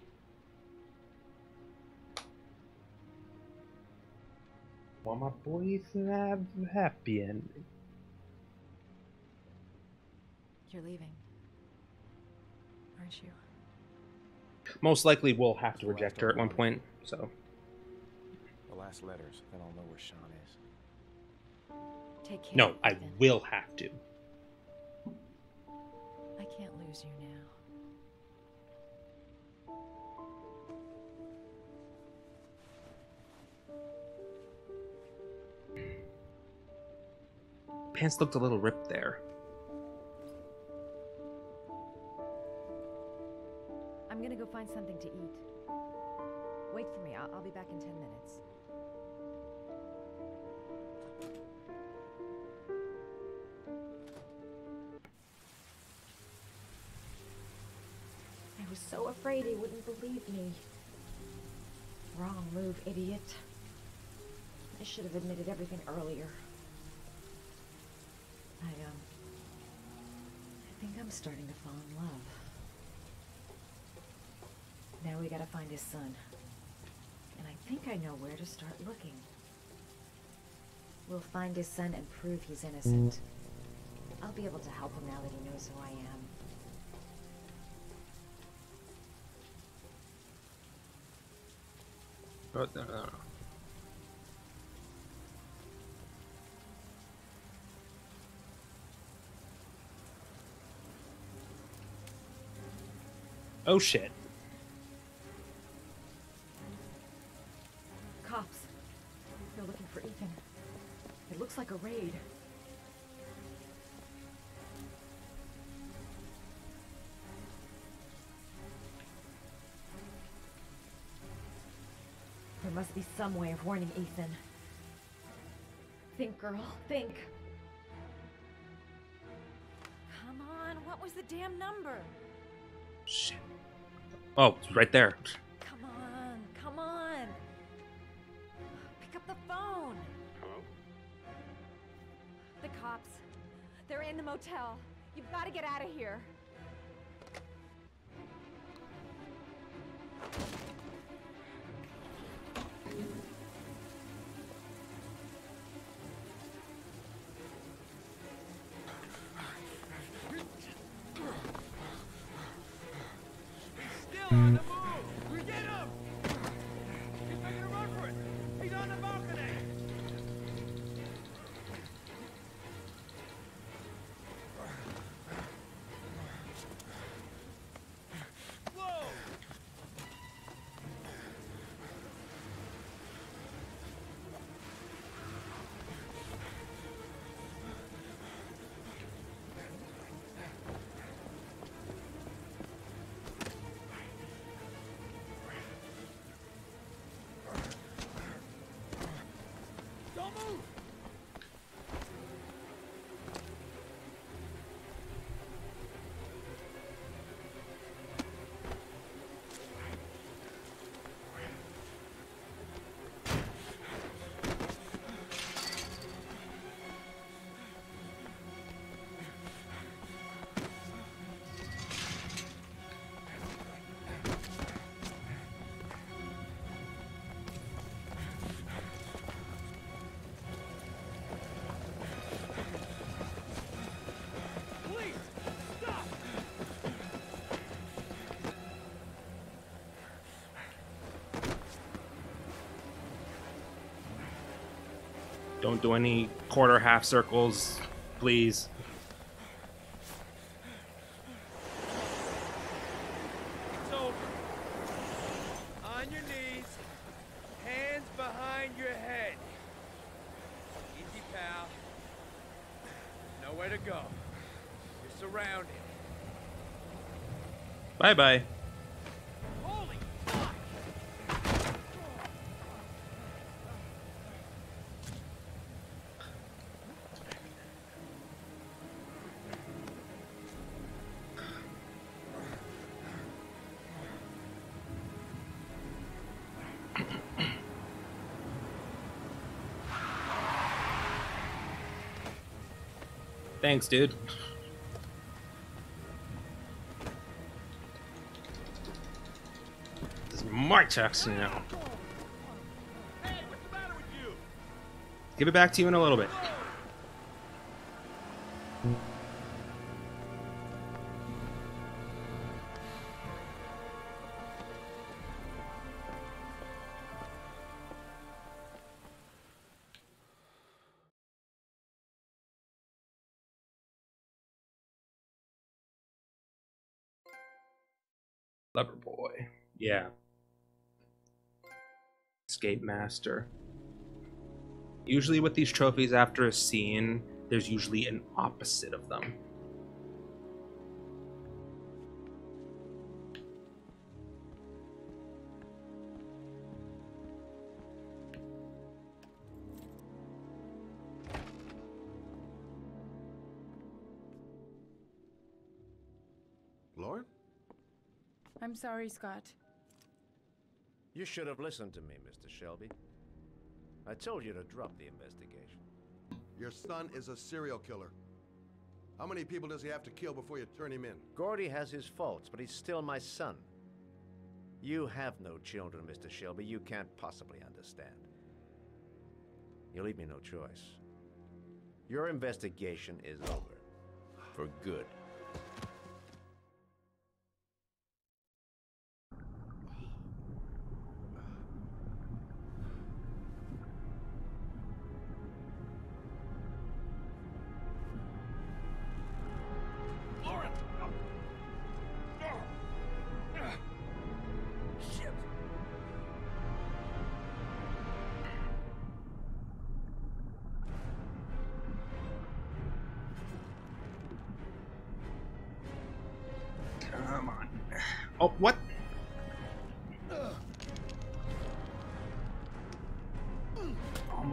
Speaker 1: Well, my boys have a happy ending.
Speaker 9: You're leaving, aren't you?
Speaker 1: Most likely we'll have to reject her at one point, so.
Speaker 13: The last letters, then I'll know where Sean is.
Speaker 9: Take care.
Speaker 1: No, I
Speaker 9: Ethan.
Speaker 1: will have to.
Speaker 9: I can't lose you now.
Speaker 1: Pants looked a little ripped there.
Speaker 9: I'm gonna go find something to eat. Wait for me. I'll, I'll be back in ten minutes. I was so afraid he wouldn't believe me. Wrong move, idiot. I should have admitted everything earlier. I, um... I think I'm starting to fall in love. Now we gotta find his son. And I think I know where to start looking. We'll find his son and prove he's innocent. I'll be able to help him now that he knows who I am.
Speaker 1: Oh, no, no, no. Oh shit.
Speaker 9: Cops. They're looking for Ethan. It looks like a raid. must be some way of warning Ethan. Think, girl, think. Come on, what was the damn number?
Speaker 1: Shit. Oh, it's right there.
Speaker 9: Come on, come on. Pick up the phone.
Speaker 1: Hello?
Speaker 4: The cops. They're in the motel. You've got to get out of here.
Speaker 6: Still on the move! We get him! He's making a run for it! He's on the balcony! Whoa! Don't move! Please, stop!
Speaker 1: Don't do any quarter half circles, please.
Speaker 6: It's over. On your knees, hands behind your head. Easy, pal. Nowhere to go. You're surrounded.
Speaker 1: Bye bye.
Speaker 6: Holy fuck!
Speaker 1: Thanks, dude. This is my taxi now.
Speaker 6: Hey, what's the matter with you?
Speaker 1: Give it back to you in a little bit. Lover boy. Yeah. Escape master. Usually with these trophies after a scene, there's usually an opposite of them.
Speaker 3: Lauren?
Speaker 2: I'm sorry, Scott.
Speaker 14: You should have listened to me, Mister Shelby. I told you to drop the investigation.
Speaker 3: Your son is a serial killer. How many people does he have to kill before you turn him in?
Speaker 14: Gordy has his faults, but he's still my son. You have no children, Mister Shelby. You can't possibly understand. You leave me no choice. Your investigation is over. For good.
Speaker 6: Lauren! Shit!
Speaker 1: Come on. Oh, what?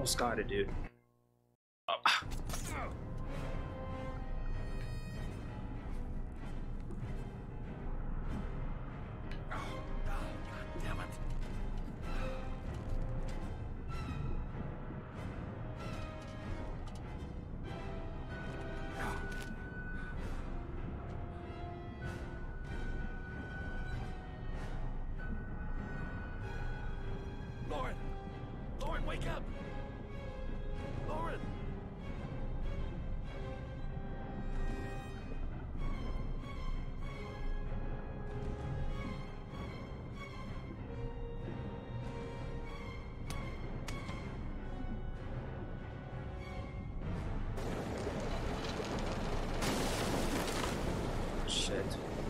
Speaker 1: almost got it, dude. Oh.
Speaker 3: Lauren! Lauren, wake up! Lauren!
Speaker 1: Shit.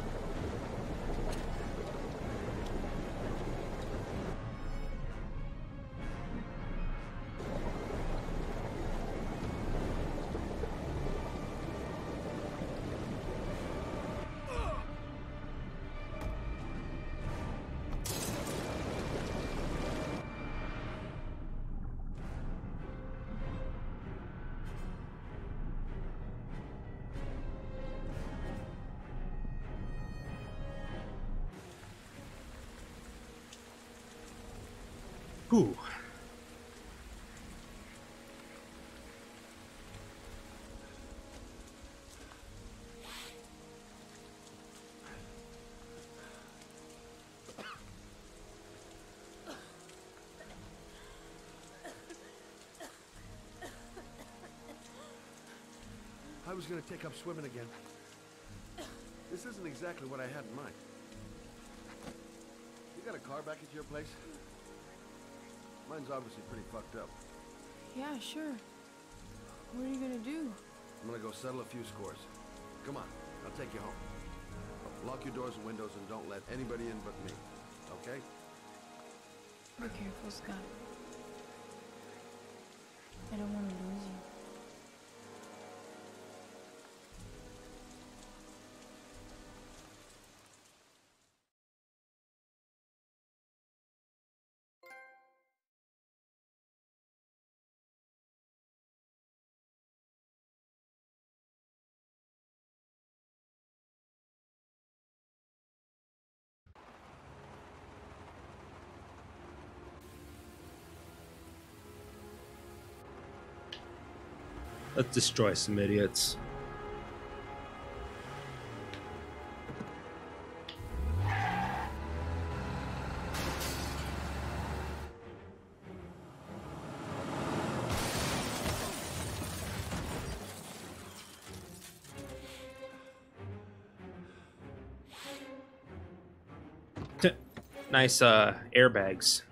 Speaker 1: Ooh.
Speaker 3: I was gonna take up swimming again. This isn't exactly what I had in mind. You got a car back at your place? Mine's obviously pretty fucked up.
Speaker 2: Yeah, sure. What are you gonna do?
Speaker 3: I'm gonna go settle a few scores. Come on, I'll take you home. Lock your doors and windows and don't let anybody in but me. Okay?
Speaker 2: Be careful, Scott. I don't want to lose you.
Speaker 1: Let's destroy some idiots. Nice uh, airbags.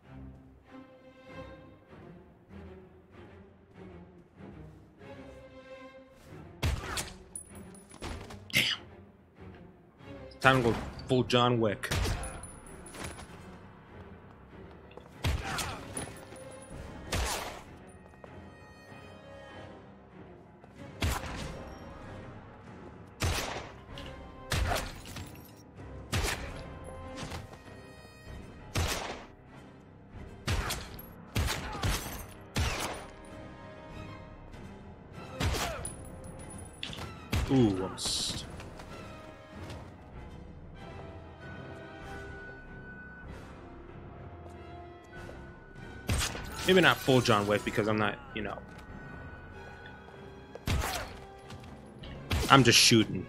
Speaker 1: Damn. Time to go full John Wick. Ooh, almost. Maybe not full John Wick because I'm not, you know. I'm just shooting.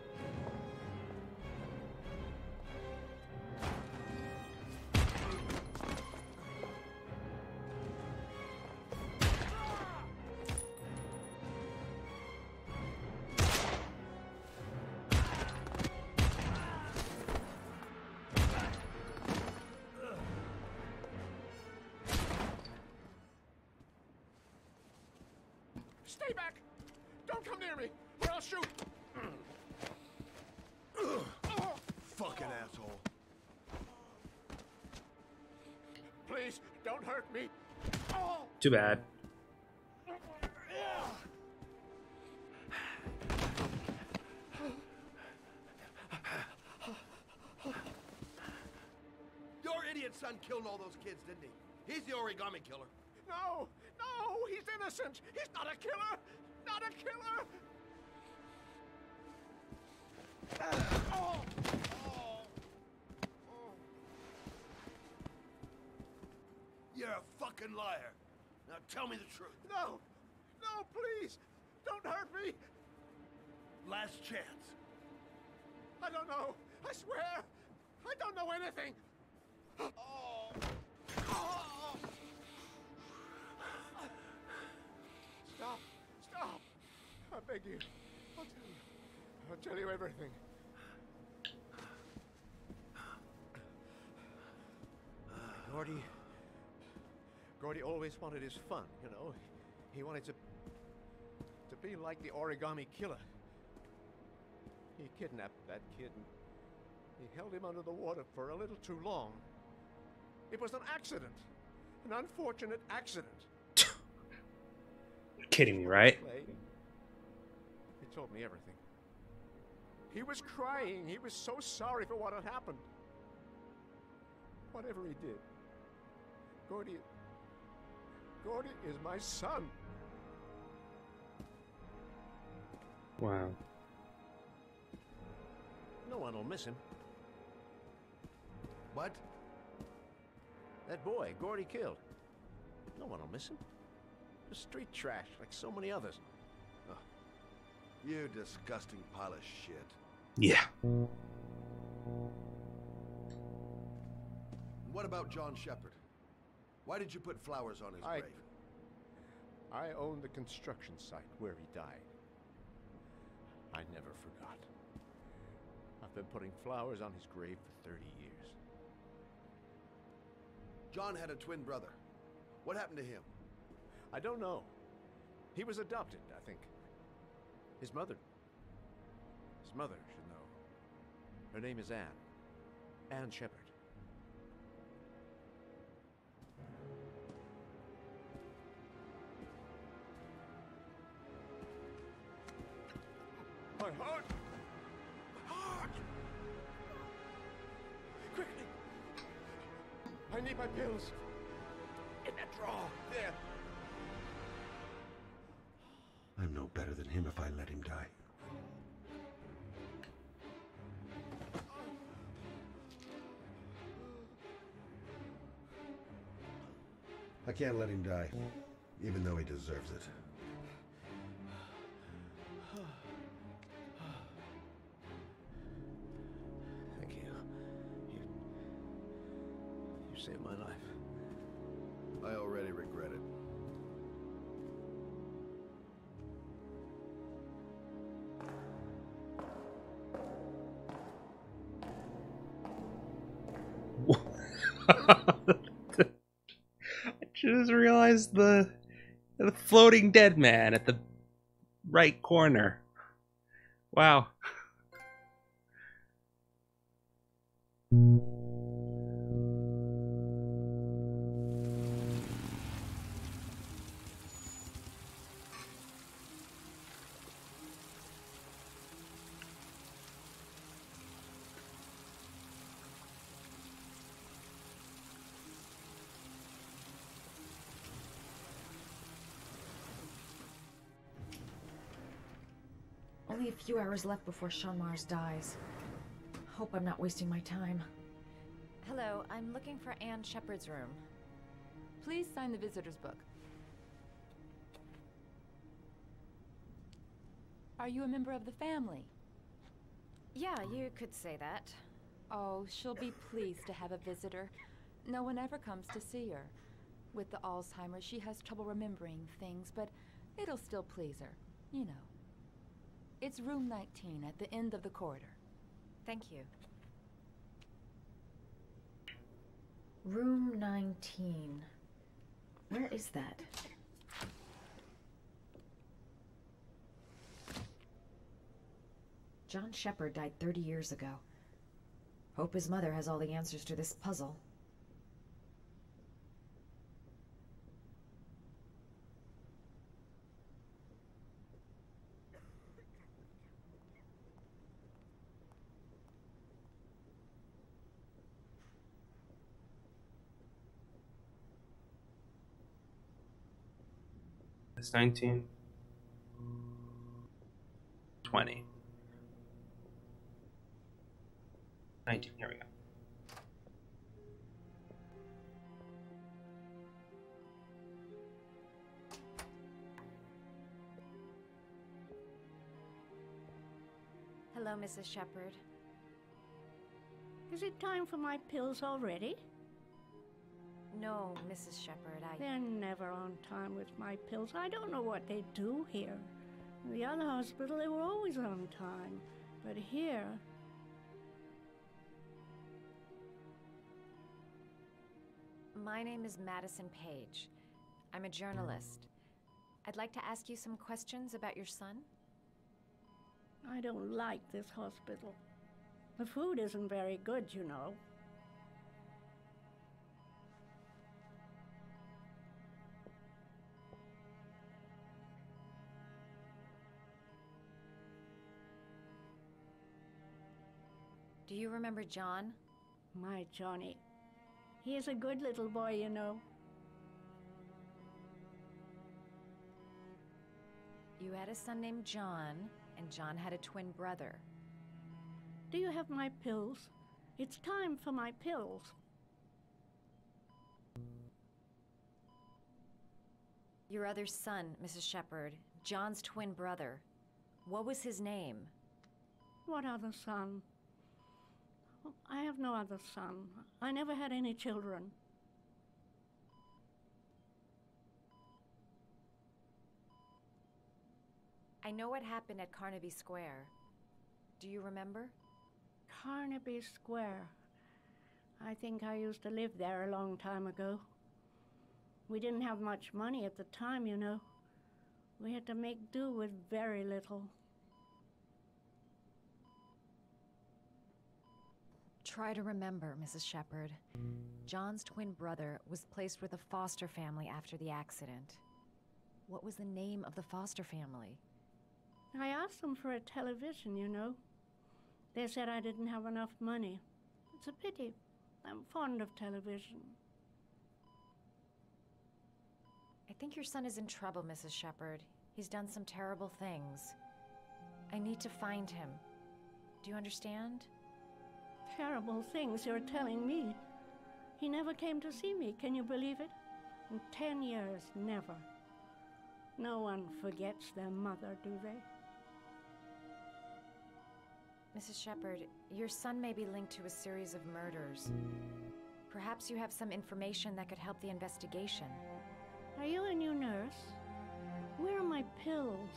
Speaker 10: Stay back! Don't come near me, or I'll shoot!
Speaker 3: Fucking asshole.
Speaker 10: Please, don't hurt me.
Speaker 1: Too bad.
Speaker 3: Your idiot son killed all those kids, didn't he? He's the origami killer.
Speaker 10: No,
Speaker 14: No, he's innocent. He's not a killer. Not a killer. Oh. Oh. Oh.
Speaker 3: You're a fucking liar. Now tell me the truth.
Speaker 14: No. No, please. Don't hurt me.
Speaker 3: Last chance.
Speaker 14: I don't know. I swear. I don't know anything. Oh. Oh. Stop. Stop. I beg you. I'll tell you. I'll tell you everything. Gordy... Gordy always wanted his fun, you know. He wanted to... to be like the origami killer. He kidnapped that kid and he held him under the water for a little too long. It was an accident. An unfortunate accident.
Speaker 1: You're kidding me, right?
Speaker 14: He told me everything. He was crying. He was so sorry for what had happened. Whatever he did, Gordy... Gordy is my son.
Speaker 1: Wow.
Speaker 14: No one will miss him.
Speaker 3: What?
Speaker 14: That boy, Gordy killed. No one will miss him. Just street trash, like so many others.
Speaker 3: Oh, you disgusting pile of shit.
Speaker 1: Yeah.
Speaker 3: What about John Shepard? Why did you put flowers on his
Speaker 14: I,
Speaker 3: grave?
Speaker 14: I own the construction site where he died. I never forgot. I've been putting flowers on his grave for thirty years.
Speaker 3: John had a twin brother. What happened to him?
Speaker 14: I don't know. He was adopted, I think. His mother. His mother should know. Her name is Anne. Anne Shepard. My heart! My heart! Quickly! I need my pills. In that drawer. There.
Speaker 3: I'm no better than him if I let him die. I can't let him die, even though he deserves it.
Speaker 14: Thank you. You... You saved my life.
Speaker 3: I already regret it.
Speaker 1: I just realized the the floating dead man at the right corner. Wow.
Speaker 9: Only a few hours left before Sean Mars dies. Hope I'm not wasting my time.
Speaker 15: Hello, I'm looking for Anne Shepard's room. Please sign the visitor's book. Are you a member of the family? Yeah, you could say that. Oh, she'll be pleased to have a visitor. No one ever comes to see her. With the Alzheimer's, she has trouble remembering things, but it'll still please her, you know. It's room nineteen at the end of the corridor. Thank you.
Speaker 9: Room nineteen. Where is that? John Shepard died thirty years ago. Hope his mother has all the answers to this puzzle.
Speaker 1: It's nineteen. twenty. nineteen, here we go.
Speaker 16: Hello, Missus Shepherd.
Speaker 17: Is it time for my pills already?
Speaker 16: No, Missus Shepherd, I...
Speaker 17: They're never on time with my pills. I don't know what they do here. In the other hospital, they were always on time. But here...
Speaker 16: My name is Madison Page. I'm a journalist. I'd like to ask you some questions about your son.
Speaker 17: I don't like this hospital. The food isn't very good, you know.
Speaker 16: Do you remember John?
Speaker 17: My Johnny. He is a good little boy, you know.
Speaker 16: You had a son named John, and John had a twin brother.
Speaker 17: Do you have my pills? It's time for my pills.
Speaker 16: Your other son, Missus Shepherd, John's twin brother. What was his name?
Speaker 17: What other son? I have no other son. I never had any children.
Speaker 16: I know what happened at Carnaby Square. Do you remember?
Speaker 17: Carnaby Square. I think I used to live there a long time ago. We didn't have much money at the time, you know. We had to make do with very little.
Speaker 16: Try to remember, Missus Shepherd. John's twin brother was placed with a foster family after the accident. What was the name of the foster family?
Speaker 17: I asked them for a television, you know. They said I didn't have enough money. It's a pity. I'm fond of television.
Speaker 16: I think your son is in trouble, Missus Shepherd. He's done some terrible things. I need to find him. Do you understand?
Speaker 17: Terrible things you're telling me. He never came to see me, can you believe it? In ten years, never. No one forgets their mother, do they?
Speaker 16: Missus Shepherd, your son may be linked to a series of murders. Perhaps you have some information that could help the investigation.
Speaker 17: Are you a new nurse? Where are my pills?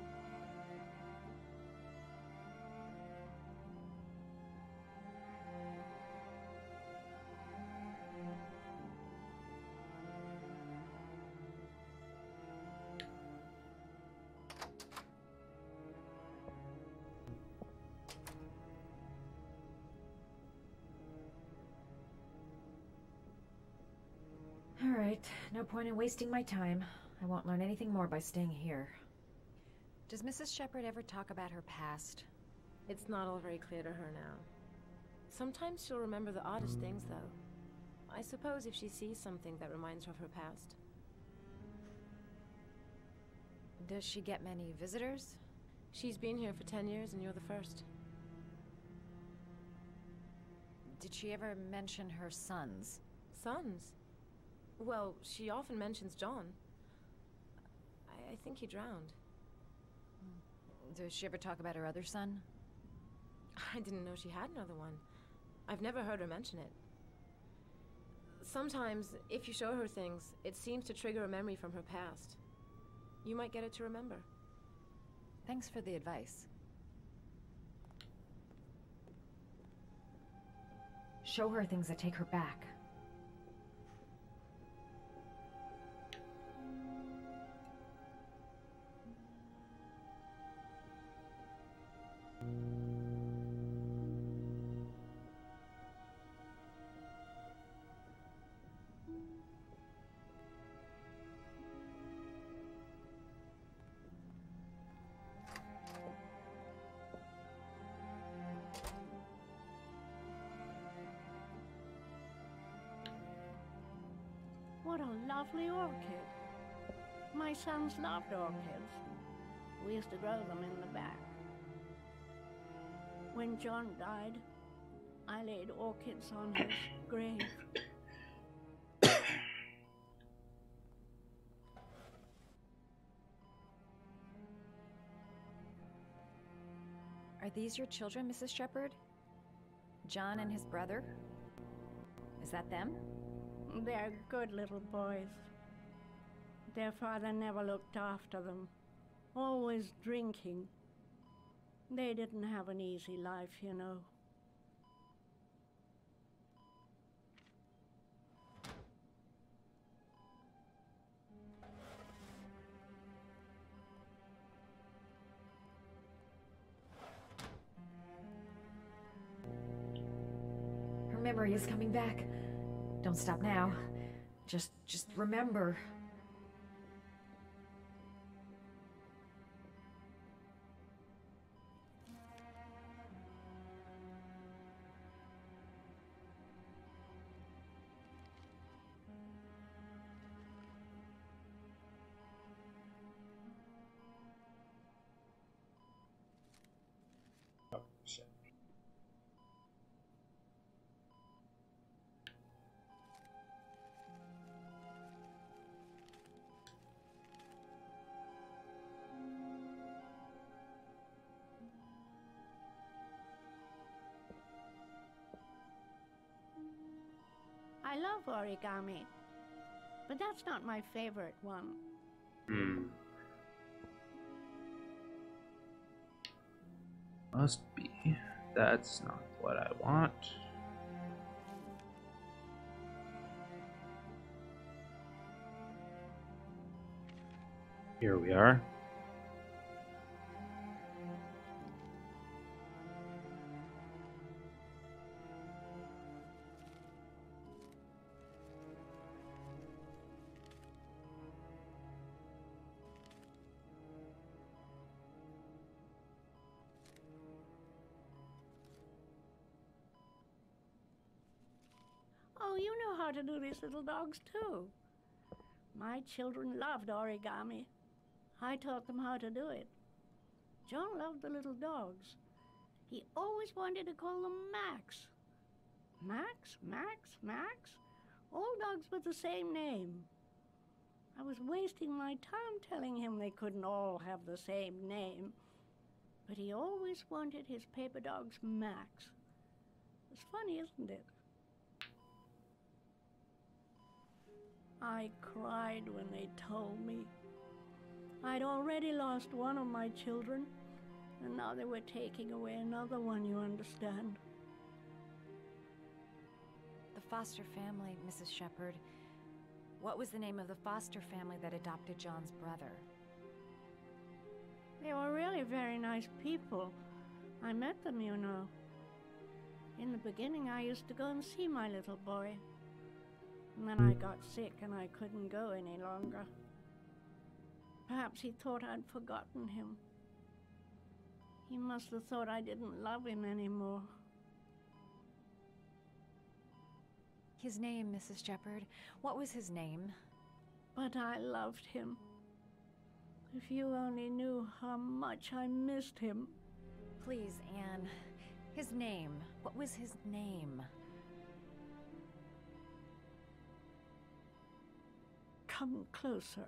Speaker 15: All right, no point in wasting my time. I won't learn anything more by staying here.
Speaker 16: Does Missus Shepherd ever talk about her past?
Speaker 18: It's not all very clear to her now. Sometimes she'll remember the oddest things, though. I suppose if she sees something that reminds her of her past.
Speaker 16: Does she get many visitors?
Speaker 18: She's been here for ten years and you're the first.
Speaker 16: Did she ever mention her sons?
Speaker 18: Sons? Well, she often mentions John. I, I think he drowned.
Speaker 16: Does she ever talk about her other son?
Speaker 18: I didn't know she had another one. I've never heard her mention it. Sometimes, if you show her things, it seems to trigger a memory from her past. You might get it to remember.
Speaker 16: Thanks for the advice.
Speaker 15: Show her things that take her back.
Speaker 17: What a lovely orchid. My sons loved orchids. We used to grow them in the back. When John died, I laid orchids on his grave.
Speaker 16: Are these your children, Missus Shepherd? John and his brother? Is that them?
Speaker 17: They're good little boys. Their father never looked after them, always drinking. They didn't have an easy life, you know.
Speaker 16: Her memory is coming back. Don't stop now. Just, just remember.
Speaker 1: Oh, shit.
Speaker 17: I love origami, but that's not my favorite one.
Speaker 19: Hmm. Must be. That's not what I want. Here we are.
Speaker 17: Oh, you know how to do these little dogs too. My children loved origami. I taught them how to do it. John loved the little dogs. He always wanted to call them Max. Max, Max, Max? All dogs with the same name. I was wasting my time telling him they couldn't all have the same name. But he always wanted his paper dogs Max. It's funny, isn't it? I cried when they told me. I'd already lost one of my children, and now they were taking away another one, you understand.
Speaker 16: The foster family, Missus Shepherd. What was the name of the foster family that adopted John's brother?
Speaker 17: They were really very nice people. I met them, you know. In the beginning, I used to go and see my little boy. And then I got sick and I couldn't go any longer. Perhaps he thought I'd forgotten him. He must have thought I didn't love him anymore.
Speaker 16: His name, Missus Shepherd. What was his name?
Speaker 17: But I loved him. If you only knew how much I missed him.
Speaker 16: Please, Anne. His name. What was his name?
Speaker 17: Come closer.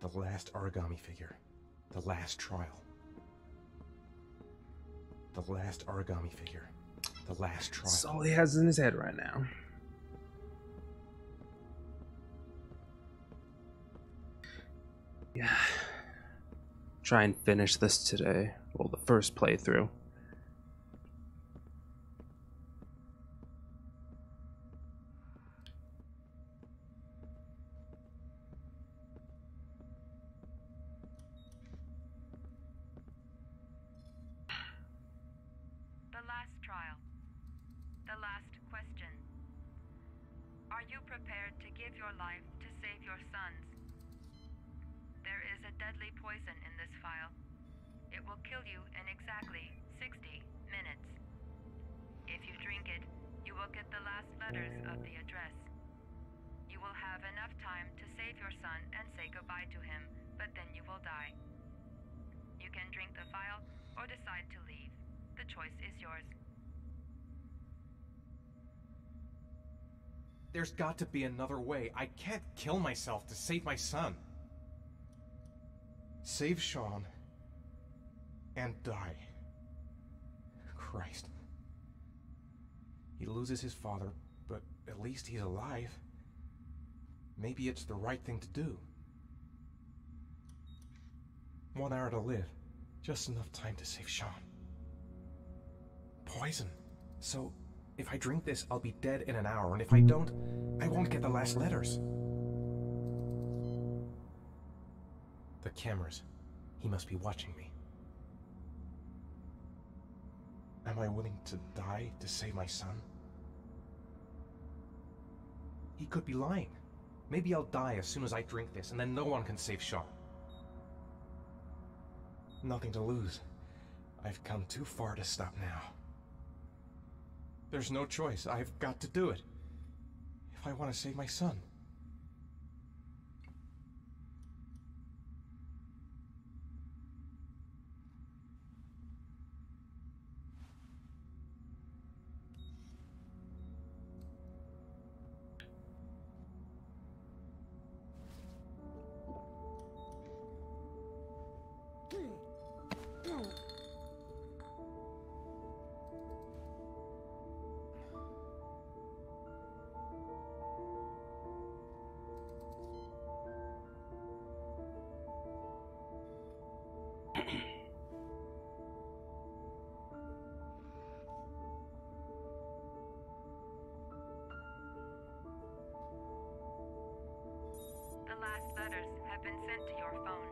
Speaker 13: The last origami figure. The last trial. The last origami figure. The last trial.
Speaker 19: That's all he has in his head right now. Yeah. Try and finish this today. Well, the first playthrough.
Speaker 15: The last trial. The last question. Are you prepared to give your life to save your sons? There is a deadly poison in this vial. It will kill you in exactly sixty minutes. If you drink it, you will get the last letters of the address. You will have enough time to save your son and say goodbye to him, but then you will die. You can drink the vial or decide to leave. The choice is yours.
Speaker 5: There's got to be another way. I can't kill myself to save my son.
Speaker 13: Save Sean and die. Christ. He loses his father, but at least he's alive. Maybe it's the right thing to do. One hour to live. Just enough time to save Sean. Poison. So, if I drink this, I'll be dead in an hour, and if I don't, I won't get the last letters. The cameras. He must be watching me. Am I willing to die to save my son? He could be lying. Maybe I'll die as soon as I drink this, and then no one can save Sean. Nothing to lose. I've come too far to stop now. There's no choice. I've got to do it. If I want to save my son.
Speaker 15: The last letters have been sent to your phone.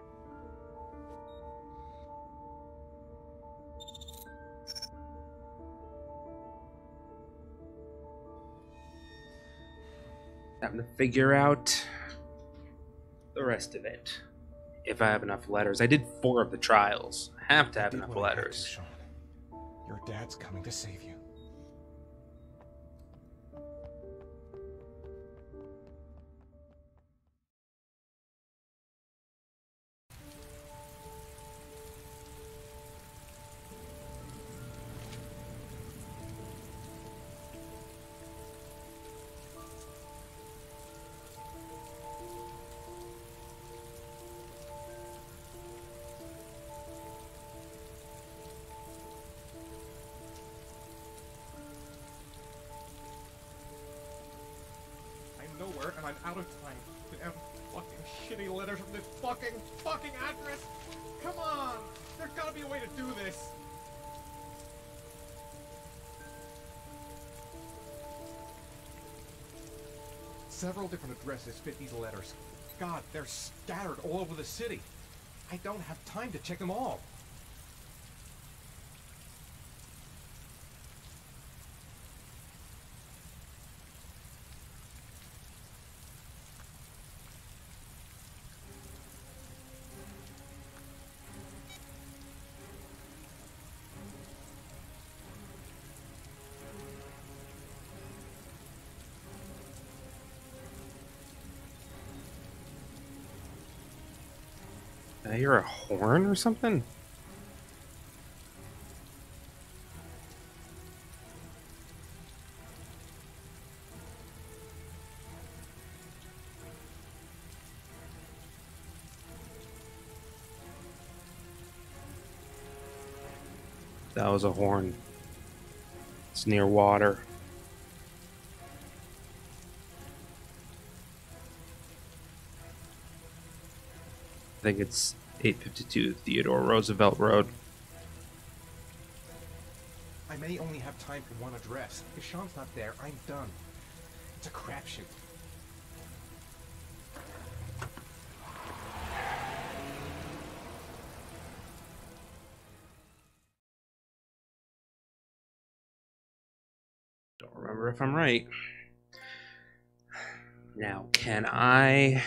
Speaker 19: Time to figure out the rest of it. If I have enough letters. I did four of the trials. I have to have
Speaker 13: Did
Speaker 19: enough
Speaker 13: what I had to,
Speaker 19: letters.
Speaker 13: Sean. Your dad's coming to save you.
Speaker 5: Nowhere, and I'm out of time. Damn fucking shitty letters from this fucking, fucking address! Come on! There's gotta be a way to do this! Several different addresses fit these letters. God, they're scattered all over the city. I don't have time to check them all.
Speaker 19: Did I hear a horn or something? That was a horn. It's near water. I think it's eight fifty-two Theodore Roosevelt Road.
Speaker 13: I may only have time for one address. If Sean's not there, I'm done. It's a crapshoot.
Speaker 19: Don't remember if I'm right. Now, can I...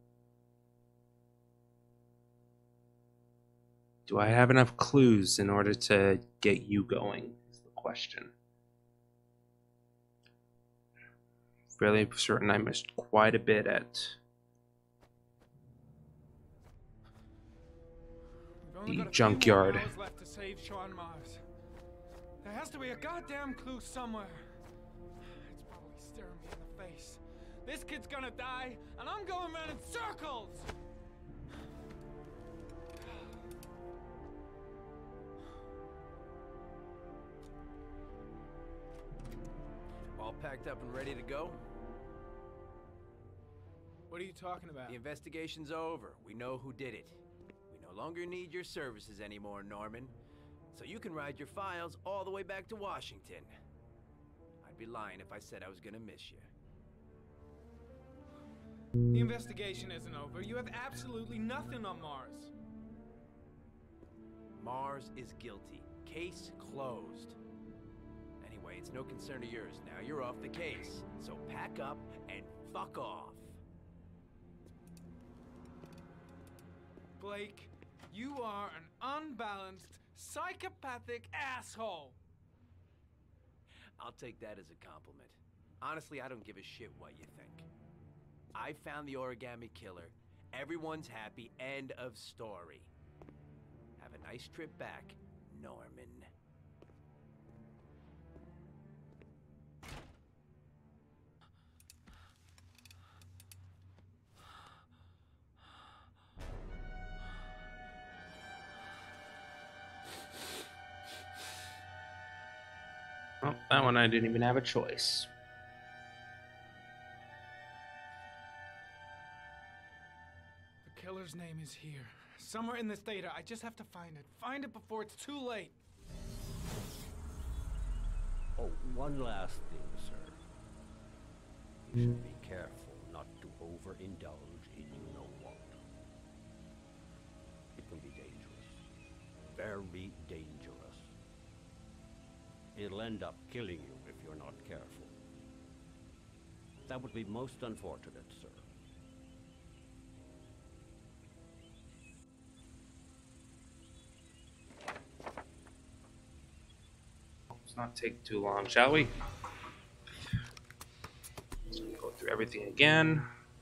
Speaker 19: Do I have enough clues in order to get you going, is the question. Fairly certain I missed quite a bit at the junkyard.
Speaker 10: We've only got a few more hours left to save Sean Mars. There has to be a goddamn clue somewhere. It's probably staring me in the face. This kid's gonna die, and I'm going around in circles!
Speaker 20: All packed up and ready to go?
Speaker 10: What are you talking about?
Speaker 20: The investigation's over. We know who did it. We no longer need your services anymore, Norman. So you can ride your files all the way back to Washington. I'd be lying if I said I was gonna miss you.
Speaker 10: The investigation isn't over. You have absolutely nothing on Mars.
Speaker 20: Mars is guilty. Case closed. Anyway, it's no concern of yours now. You're off the case. So pack up and fuck off.
Speaker 10: Blake, you are an unbalanced, psychopathic asshole.
Speaker 20: I'll take that as a compliment. Honestly, I don't give a shit what you think. I found the origami killer. Everyone's happy. End of story. Have a nice trip back, Norman.
Speaker 19: Oh, that one I didn't even have a choice.
Speaker 10: The killer's name is here. Somewhere in this data. I just have to find it. Find it before it's too late.
Speaker 21: Oh, one last thing, sir. You should be careful not to overindulge in you know what. It can be dangerous. Very dangerous. It'll end up killing you if you're not careful. That would be most unfortunate, sir.
Speaker 19: Let's not take too long, shall we? Let's go through everything again.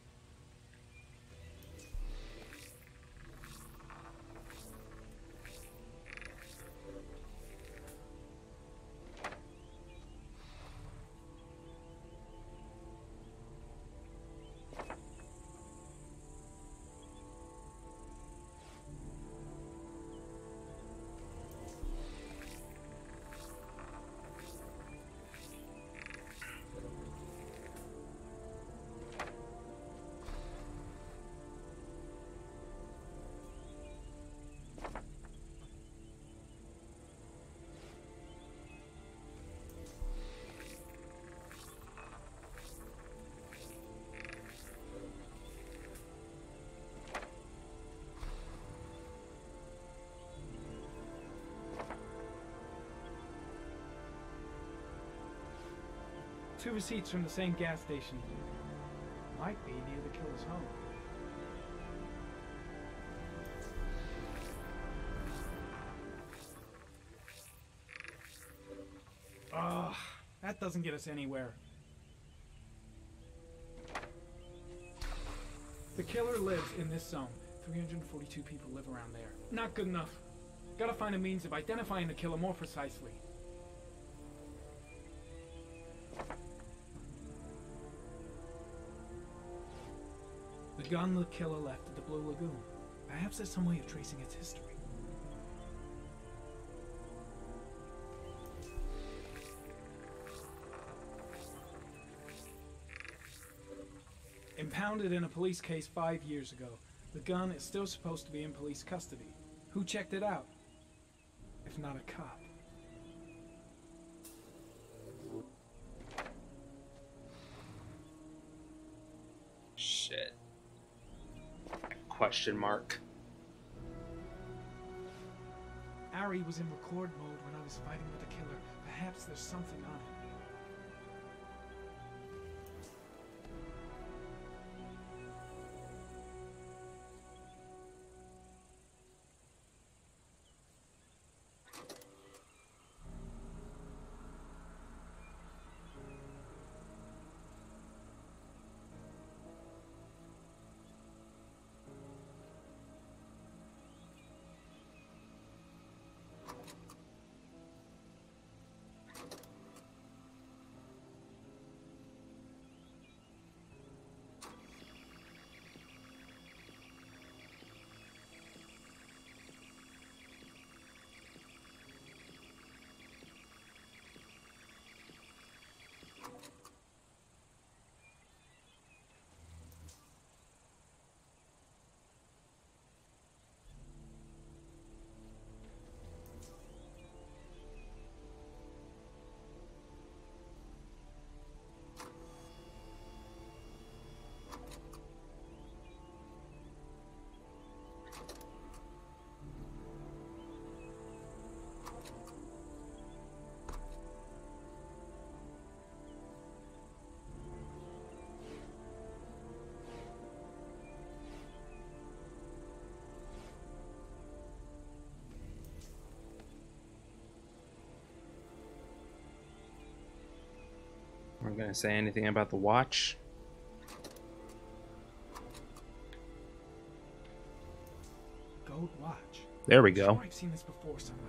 Speaker 11: Two receipts from the same gas station. Might be near the killer's home. Ugh, that doesn't get us anywhere. The killer lives in this zone. three hundred forty-two people live around there. Not good enough. Gotta find a means of identifying the killer more precisely. The gun the killer left at the Blue Lagoon. Perhaps there's some way of tracing its history. Impounded in a police case five years ago. The gun is still supposed to be in police custody. Who checked it out? If not a cop.
Speaker 19: Shit. Question mark.
Speaker 11: Ari was in record mode when I was fighting with the killer. Perhaps there's something on it.
Speaker 19: I'm gonna say anything about the watch.
Speaker 11: Gold watch.
Speaker 19: There we go.
Speaker 11: Sure, I've seen this before somewhere.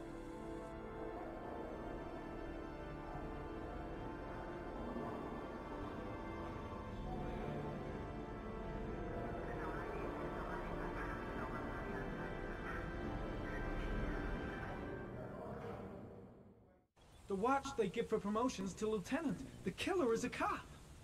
Speaker 11: The watch they give for promotions to lieutenant. The killer is a cop.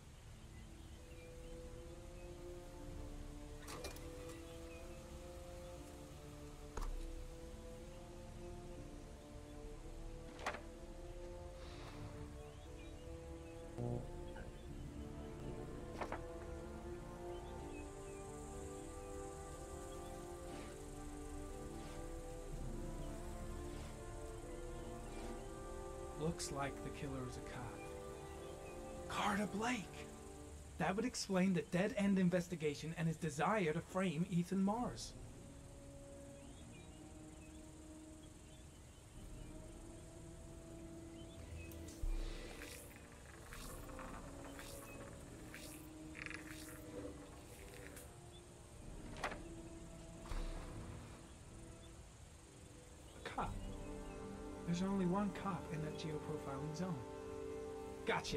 Speaker 11: Looks like the killer is a cop. Carter Blake! That would explain the dead-end investigation and his desire to frame Ethan Mars. A cop. There's only one cop in that geoprofiling zone. Gotcha.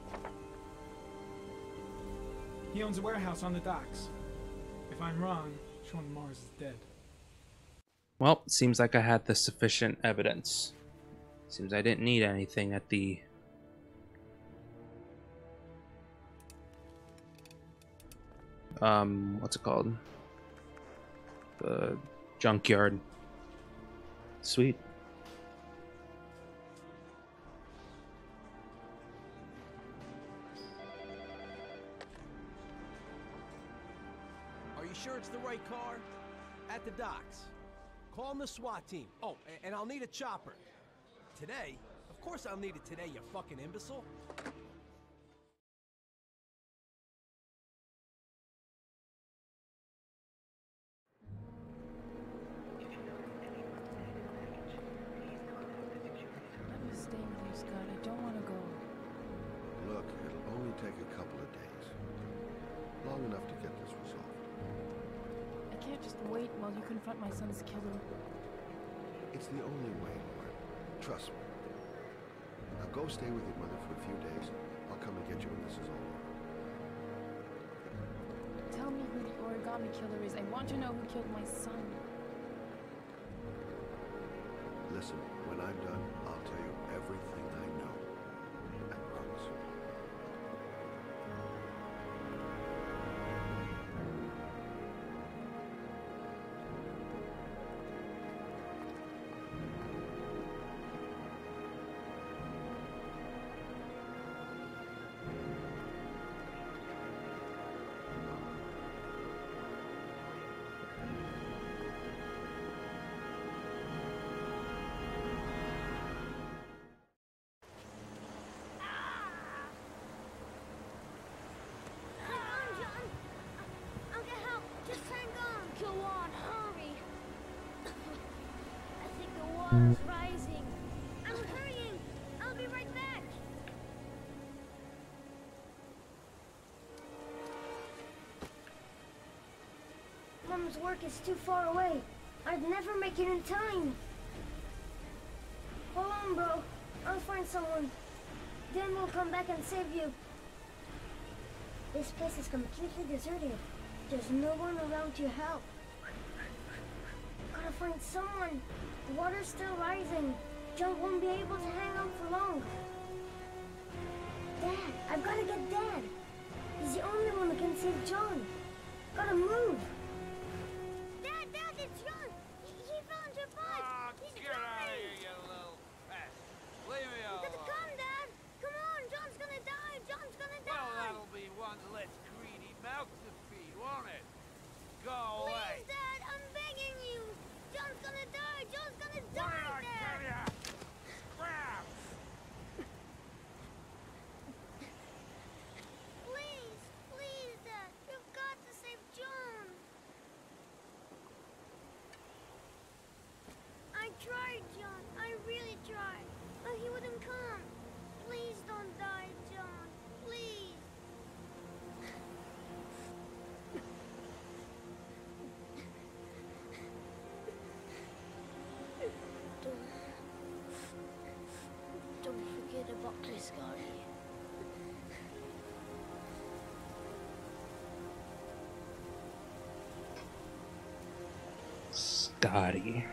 Speaker 11: He owns a warehouse on the docks. If I'm wrong, Sean Mars is dead.
Speaker 19: Well, seems like I had the sufficient evidence. Seems I didn't need anything at the... Um, what's it called? The junkyard. Sweet.
Speaker 20: Are you sure it's the right car? At the docks. Call 'em the SWAT team. Oh, a- and I'll need a chopper. Today? Of course I'll need it today, you fucking imbecile.
Speaker 2: Let me stay with you, Scott. I don't want to go.
Speaker 3: Look, it'll only take a couple of days. Long enough to get this resolved.
Speaker 2: I can't just wait while you confront my son's killer.
Speaker 3: It's the only way, Lauren. Trust me. Now go stay with your mother for a few days. I'll come and get you when this is all over.
Speaker 2: Tell me who the origami killer is. I want to know who killed my son.
Speaker 3: Listen, when I'm done, I'll tell you everything I know. I promise.
Speaker 7: Mom's work is too far away. I'd never make it in time. Hold on, bro. I'll find someone. Then we'll come back and save you. This place is completely deserted. There's no one around to help. Gotta find someone. The water's still rising. John won't be able to hang on for long. Dad, I've gotta get Dad. He's the only one who can save John. Gotta move.
Speaker 4: Dad, Dad, it's John. He, he fell into a pipe.
Speaker 6: Oh,
Speaker 4: He's
Speaker 6: get out of
Speaker 4: drowning.
Speaker 6: here, you little pest. Leave me
Speaker 4: You
Speaker 6: alone.
Speaker 4: gotta come, Dad. Come on, John's gonna die. John's gonna die.
Speaker 6: Well, that'll be one less greedy mouth to feed, won't it? Go away.
Speaker 4: Please, Dad, I'm begging you. John's gonna die. John's gonna
Speaker 6: What
Speaker 4: die,
Speaker 6: did I
Speaker 4: Dad.
Speaker 6: tell ya? Crap!
Speaker 4: Please, please, Dad. You've got to save John. I tried, John. I really tried. But he wouldn't come. Please don't die, John. Please. Don't, don't forget about this, Scotty.
Speaker 19: Scotty.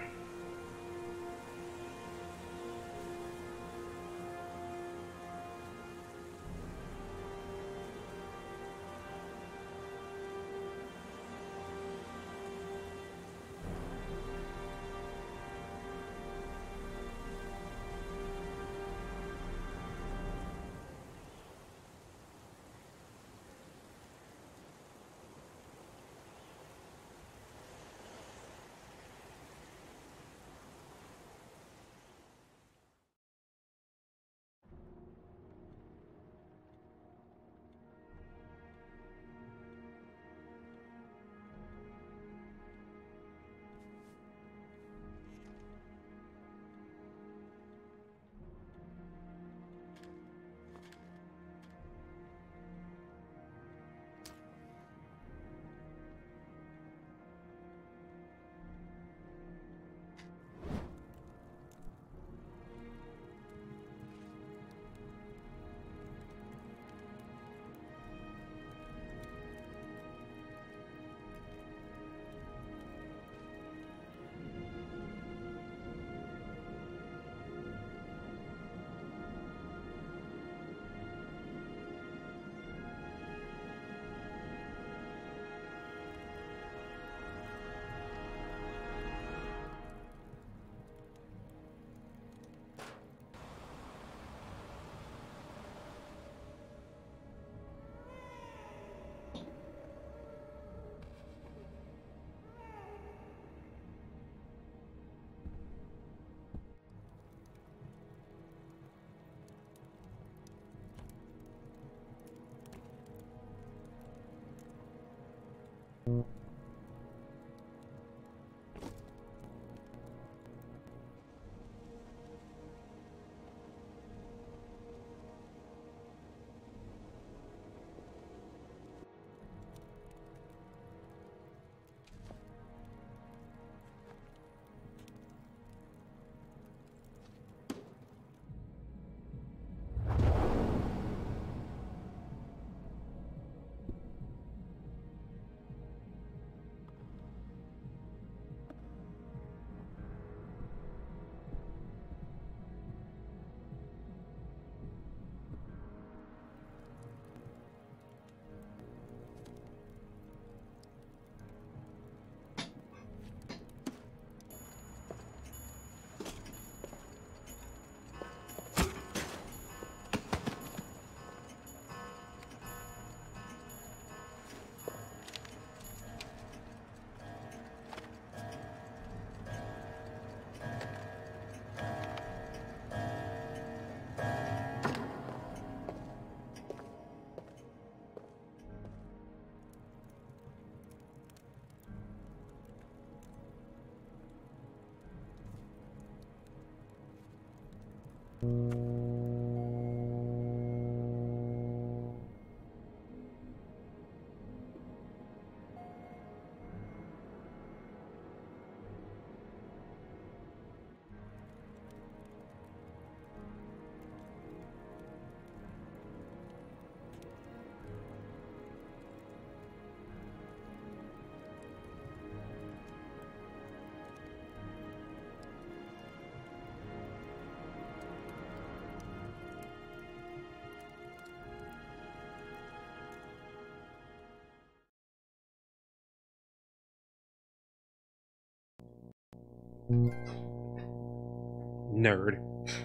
Speaker 19: Nerd.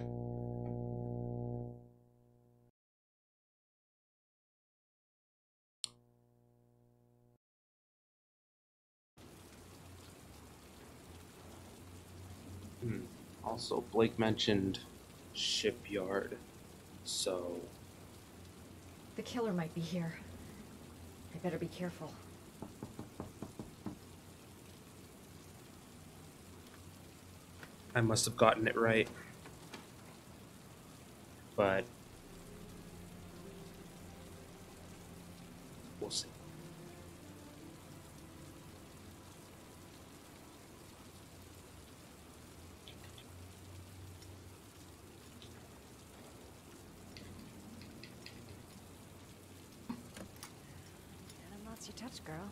Speaker 19: Hmm. Also, Blake mentioned shipyard, so
Speaker 16: The killer might be here. I better be careful.
Speaker 19: I must have gotten it right. But we'll see.
Speaker 16: Adam wants your touch, girl.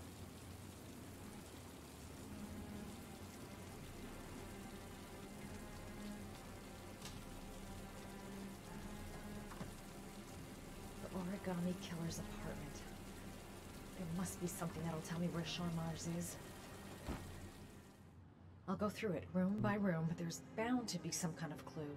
Speaker 16: The origami killer's apartment. There must be something that'll tell me where Sean Mars is. I'll go through it room by room, but there's bound to be some kind of clue.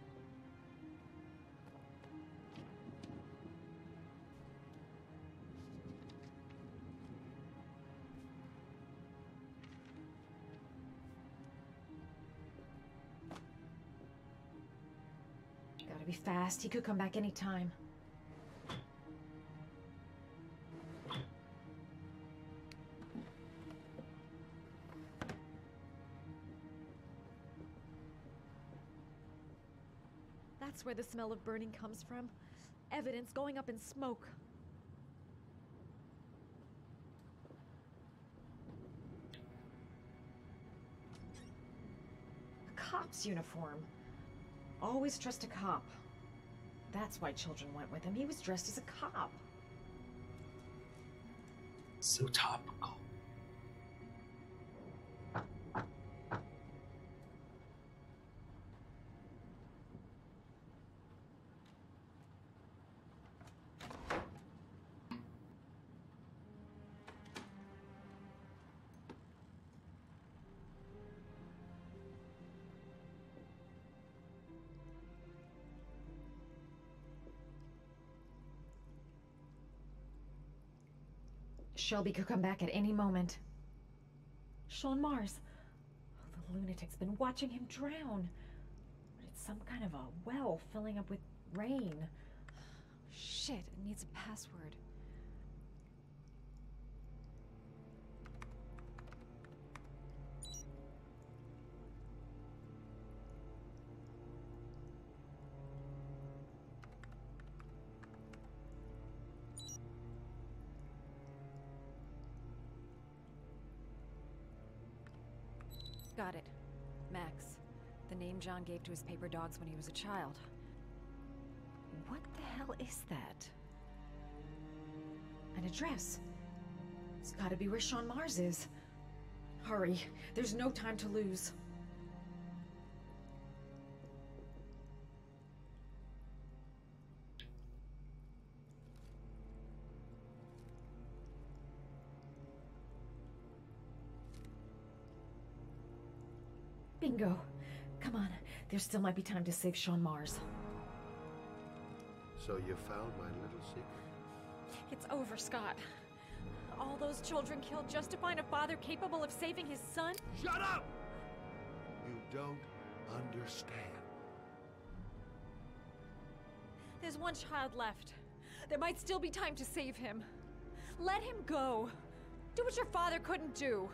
Speaker 16: Gotta be fast. He could come back anytime. That's where the smell of burning comes from. Evidence going up in smoke. A cop's uniform. Always trust a cop. That's why children went with him. He was dressed as a cop.
Speaker 19: So topical.
Speaker 16: Shelby could come back at any moment. Sean Mars. Oh, the lunatic's been watching him drown. But it's some kind of a well filling up with rain. Shit, it needs a password. Got it. Max. The name John gave to his paper dogs when he was a child. What the hell is that? An address. It's gotta be where Sean Mars is. Hurry. There's no time to lose. Bingo. Come on. There still might be time to save Sean Mars.
Speaker 3: So you found my little secret?
Speaker 16: It's over, Scott. All those children killed just to find a father capable of saving his son?
Speaker 3: Shut up! You don't understand.
Speaker 16: There's one child left. There might still be time to save him. Let him go. Do what your father couldn't do.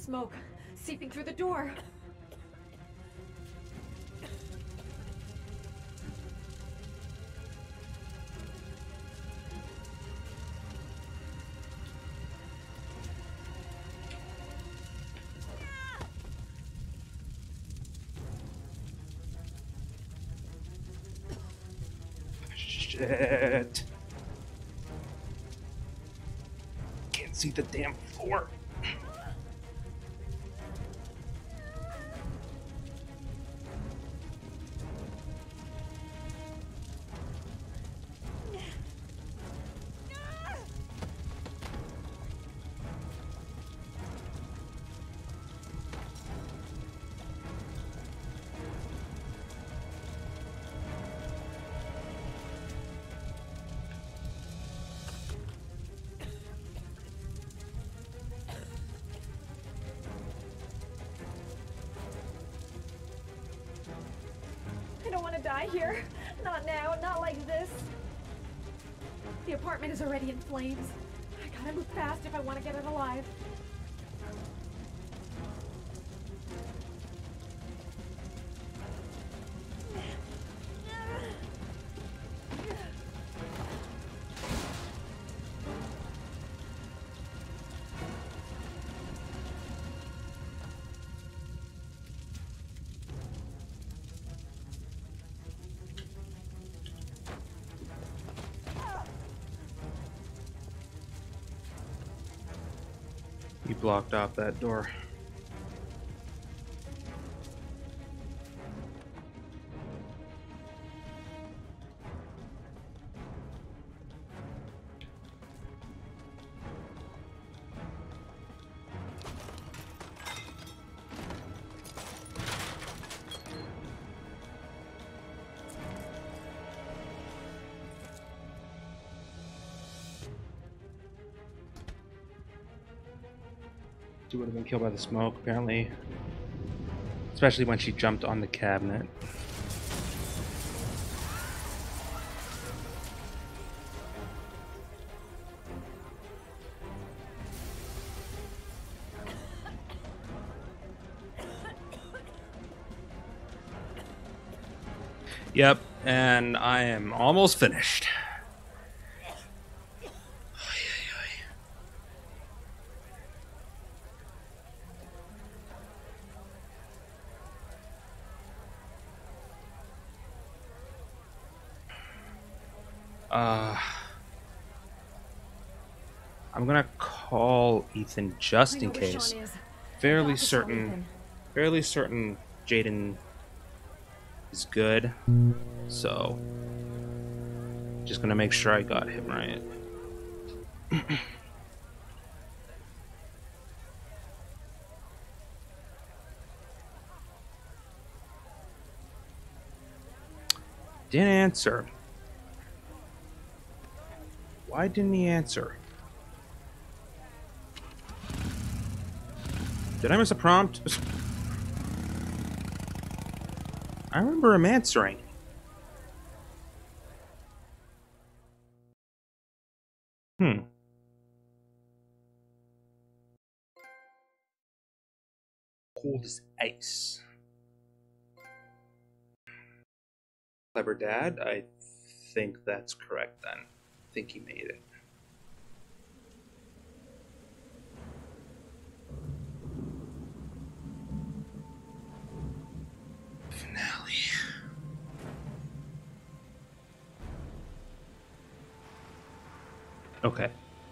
Speaker 16: smoke seeping through the door.
Speaker 19: Shit. Can't see the damn floor.
Speaker 16: I don't want to die here. Not now, not like this. The apartment is already in flames. I gotta move fast if I want to get it alive.
Speaker 19: You blocked off that door. She would have been killed by the smoke, apparently. Especially when she jumped on the cabinet. Yep, and I am almost finished. Uh, I'm gonna call Ethan just in case. Fairly certain, fairly certain Jaden is good. So, just gonna make sure I got him right. Didn't answer. Why didn't he answer? Did I miss a prompt? I remember him answering. Hmm. Cold as ice. Clever dad? I think that's correct then. I think he made it. Finale. Okay.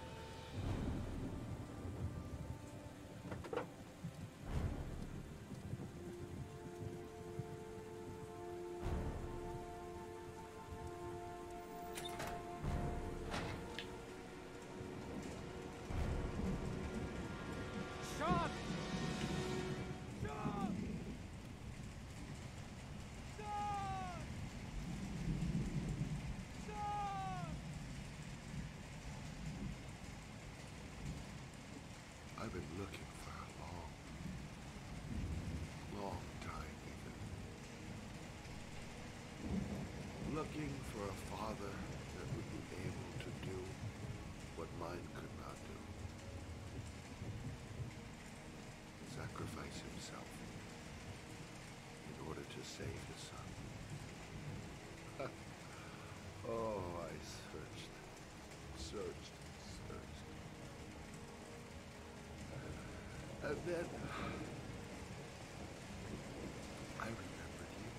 Speaker 3: I've been looking for a long, long time, Ethan. Looking for a father that would be able to do what mine could not do. sacrifice himself in order to save his son. Oh, I searched, searched, searched. And then I remembered you.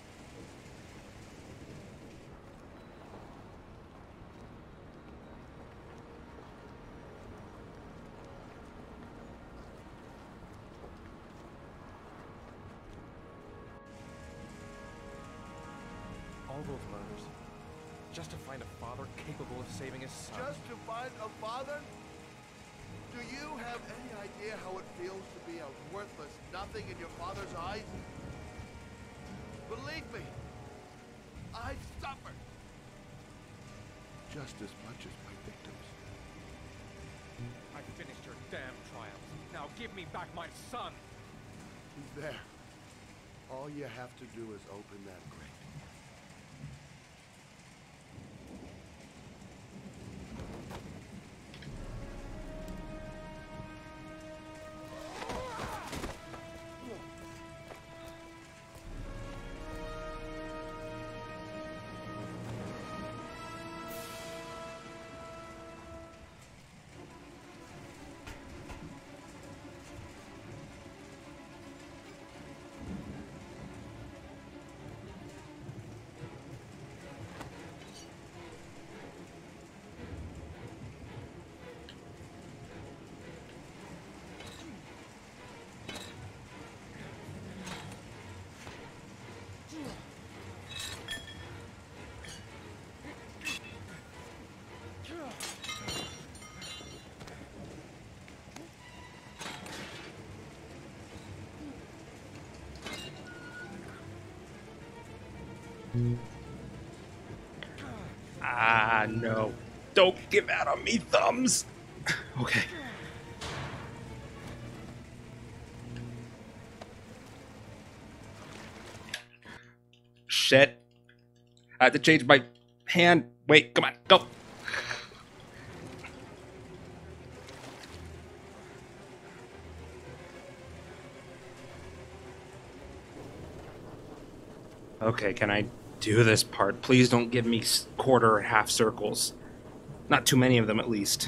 Speaker 5: All those murders, just to find a father capable of saving his son.
Speaker 3: Just to find a father? Do you have any idea how it feels to be a worthless nothing in your father's eyes? Believe me, I've suffered just as much as my victims.
Speaker 5: I finished your damn trials. Now give me back my son.
Speaker 3: He's there. All you have to do is open that grate.
Speaker 19: Ah, no. Don't give out on me, thumbs. Okay. Shit. I had to change my hand. Wait, come on, go. Okay, can I do this part? Please don't give me quarter or half circles. Not too many of them, at least.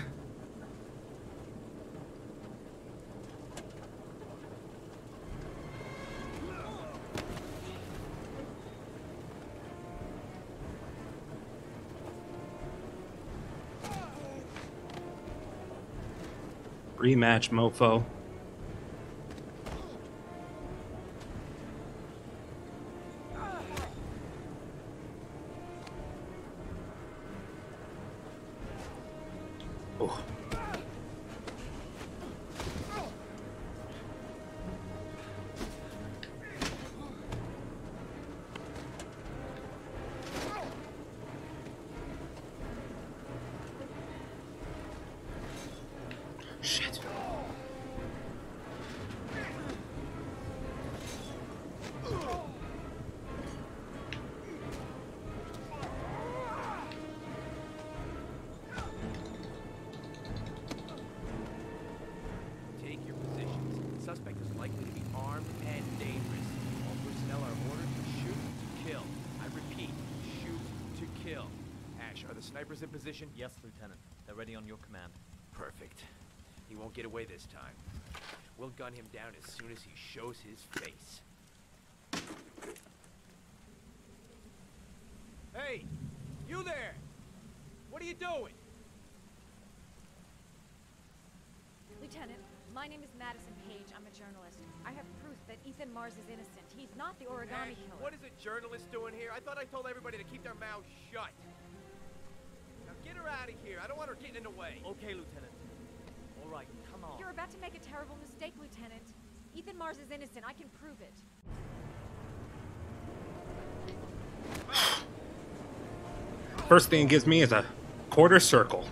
Speaker 19: Rematch, mofo. Oh. Shit.
Speaker 20: Take your positions. Suspect is likely to be armed and dangerous. All personnel are ordered to shoot to kill. I repeat, shoot to kill. Ash, are the snipers in position?
Speaker 8: Yes, Lieutenant. They're ready on your command.
Speaker 20: Perfect. He won't get away this time. We'll gun him down as soon as he shows his face. Hey! You there! What are you doing?
Speaker 16: Lieutenant, my name is Madison Page. I'm a journalist. I have proof that Ethan Mars is innocent. He's not the origami
Speaker 20: Ash,
Speaker 16: killer.
Speaker 20: what is a journalist doing here? I thought I told everybody to keep their mouths shut. Now get her out of here. I don't want her getting in the way.
Speaker 8: Okay, Lieutenant. All right, come on.
Speaker 16: You're about to make a terrible mistake, Lieutenant. Ethan Mars is innocent. I can prove it.
Speaker 19: First thing it gives me is a quarter circle.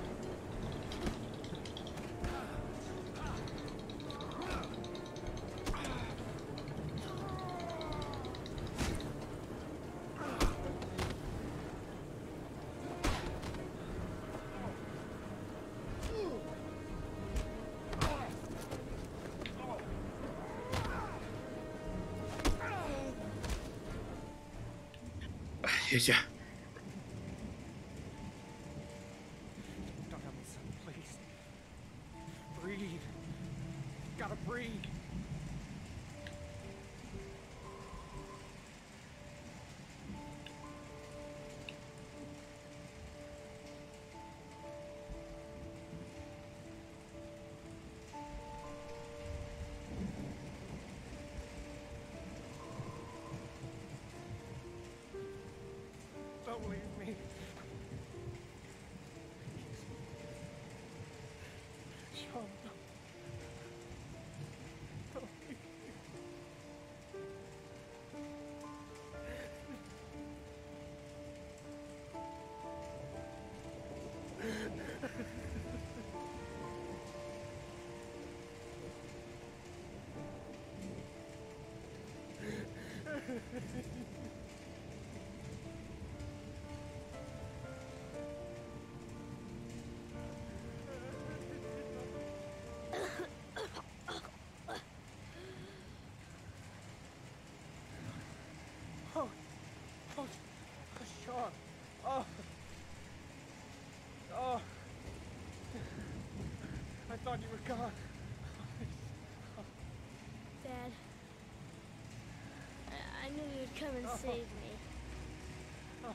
Speaker 19: Yeah.
Speaker 11: Don't have me, son, please. Breathe. Gotta breathe. Don't leave me. Sean, no. Don't leave Oh, oh, Sean. Oh. Oh. I thought you were gone.
Speaker 4: Dad, I, I knew you'd come and
Speaker 11: Oh.
Speaker 4: save me.
Speaker 11: Oh.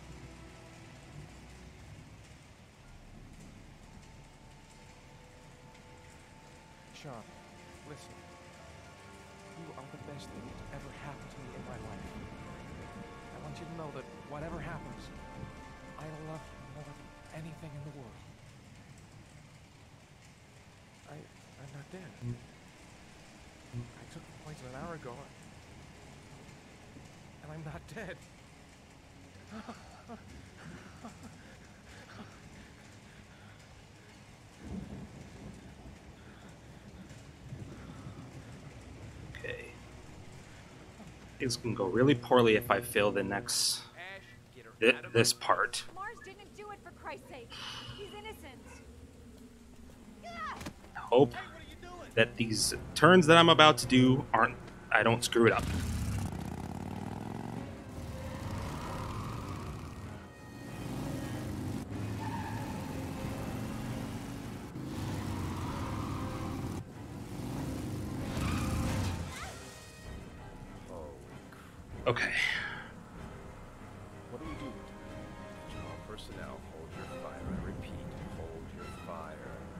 Speaker 11: Sean, listen. You are the best thing that's ever happened to me in my life. I want you to know that whatever happens, I love you more than anything in the world. I, I'm not dead. I took the poison an hour ago, and I'm not dead.
Speaker 19: Okay. Things can go really poorly if I fail the next thi- this part.
Speaker 15: Mars didn't do it, for Christ's sake. He's innocent.
Speaker 19: I hope that these turns that I'm about to do aren't I don't screw it up. Okay.
Speaker 14: What do we do? All personnel, hold your fire. I repeat, hold your fire.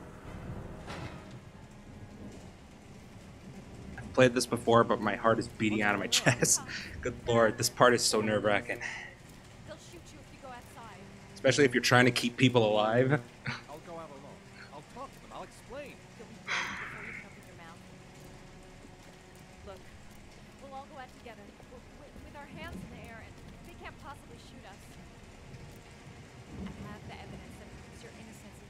Speaker 19: I've played this before, but my heart is beating out of my chest. Good lord, this part is so nerve-wracking.
Speaker 15: They'll shoot you if you go outside.
Speaker 19: Especially if you're trying to keep people alive.
Speaker 11: I'll go out alone. I'll talk to them. I'll explain.
Speaker 15: You'll be dead before you open your mouth. Look, we'll all go out together, with, with, with our hands in the air, and they can't possibly shoot us. I have the evidence that proves your innocence.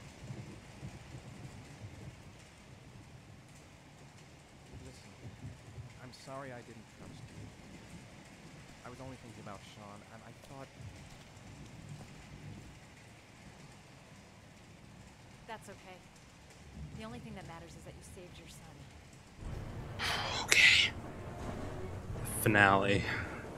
Speaker 11: Listen, I'm sorry I didn't trust you. I was only thinking about Sean, and I thought...
Speaker 15: That's okay. The only thing that matters is that you saved your son.
Speaker 19: Okay. Finale.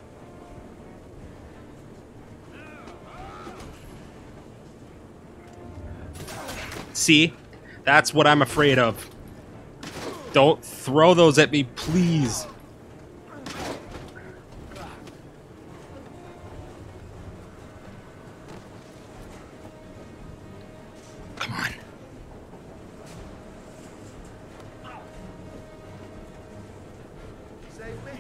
Speaker 19: See? That's what I'm afraid of. Don't throw those at me, please. Come on.
Speaker 3: Save me.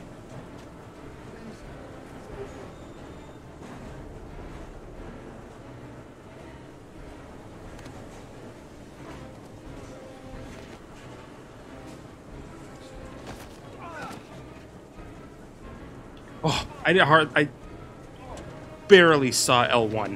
Speaker 19: Oh, I did hard. I barely saw L one.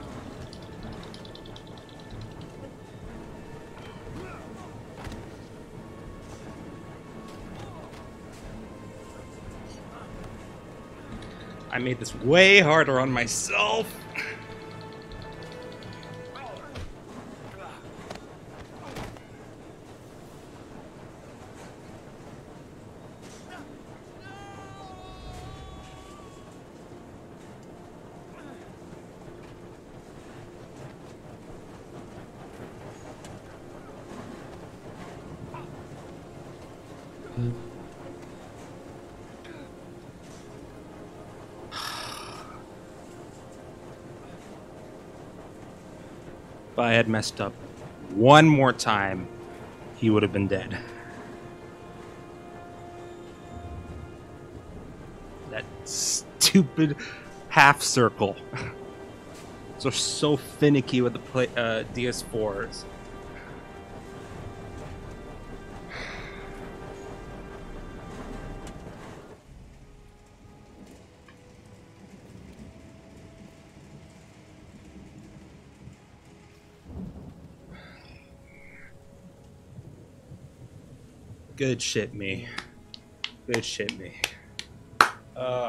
Speaker 19: I made this way harder on myself. If I had messed up one more time, he would have been dead. That stupid half circle. So so finicky with the play, uh, D S fours. Good shit, me. Good shit, me. Uh.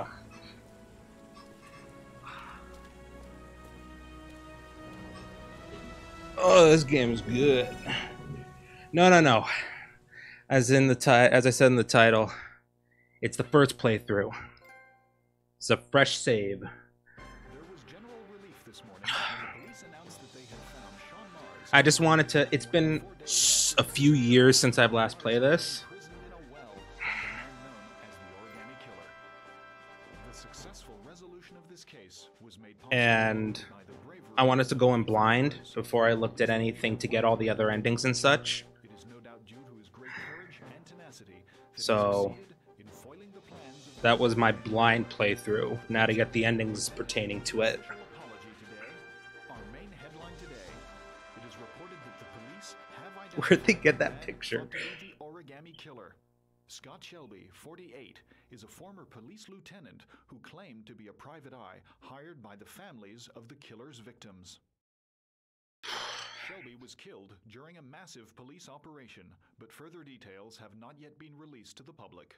Speaker 19: Oh, this game is good. No, no, no. As in the ti- as I said in the title, it's the first playthrough. It's a fresh save. I just wanted to. It's been a few years since I've last played this. And I wanted to go in blind before I looked at anything to get all the other endings and such. So that was my blind playthrough. Now to get the endings pertaining to it. Where'd they get that picture?
Speaker 12: Origami killer. Scott Shelby, forty-eight, is a former police lieutenant who claimed to be a private eye hired by the families of the killer's victims. Shelby was killed during a massive police operation, but further details have not yet been released to the public.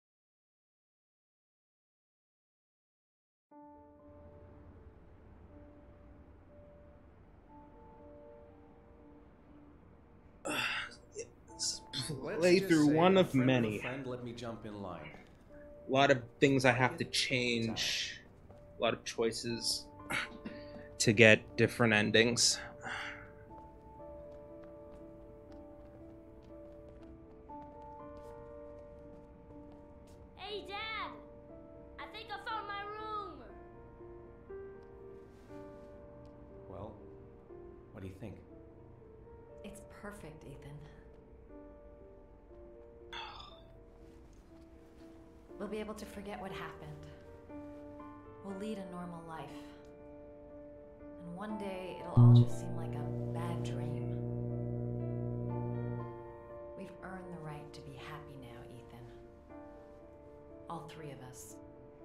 Speaker 19: Play through one of many.
Speaker 22: Friend let me jump in line.
Speaker 19: A lot of things I have to change. A lot of choices to get different endings.
Speaker 4: Hey, Dad! I think I found my room!
Speaker 22: Well, what do you think?
Speaker 15: It's perfect, Ethan. We'll be able to forget what happened. We'll lead a normal life. And one day, it'll all just seem like a bad dream. We've earned the right to be happy now, Ethan. All three of us.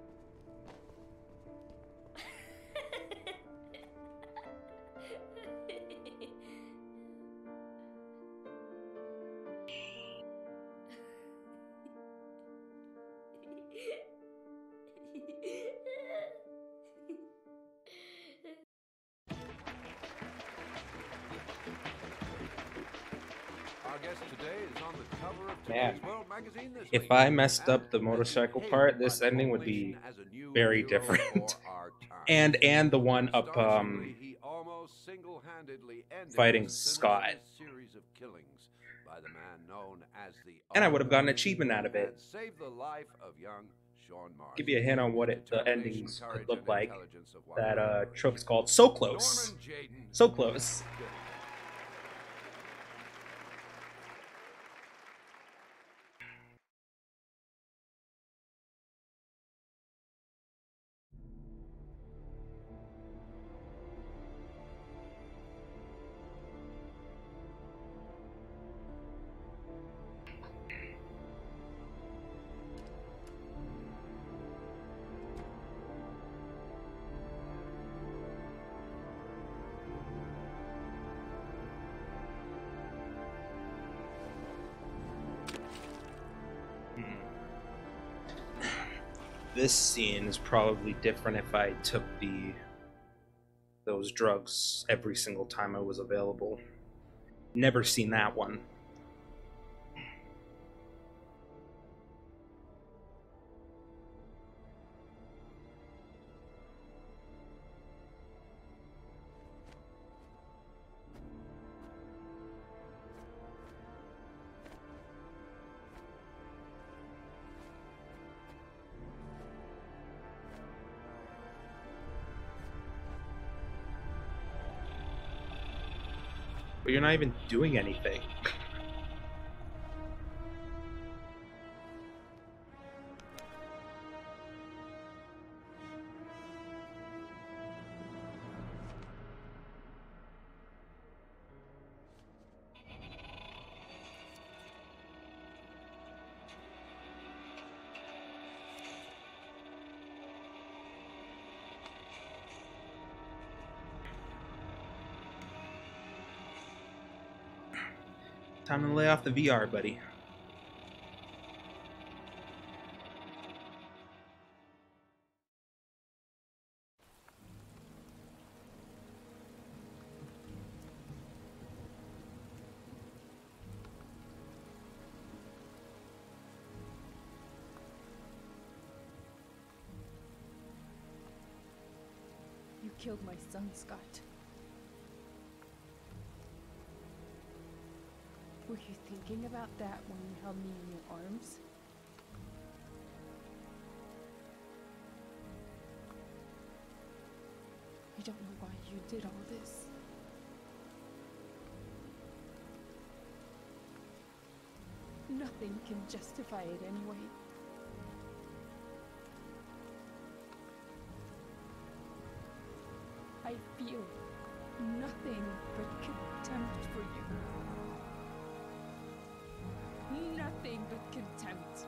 Speaker 6: Our guest today is on the cover of
Speaker 19: Man,
Speaker 6: today's World Magazine this
Speaker 19: if
Speaker 6: week.
Speaker 19: I messed up the motorcycle part, this ending would be very different. and and the one up um
Speaker 6: He almost single-handedly ended
Speaker 19: fighting
Speaker 6: the
Speaker 19: Scott.
Speaker 6: series of killings by the man known as the
Speaker 19: And I would have gotten an achievement out of it.
Speaker 6: and saved the life of young Sean Mars.
Speaker 19: Give you a hint on what it, the endings could look like. That uh, trope's called So Close. So Close. This scene is probably different if I took the those drugs every single time I was available. Never seen that one. But you're not even doing anything. Time to lay off the V R, buddy.
Speaker 2: You killed my son, Scott. Were you thinking about that when you held me in your arms? I don't know why you did all this. Nothing can justify it anyway. I feel nothing but contempt for you. Nothing but contempt.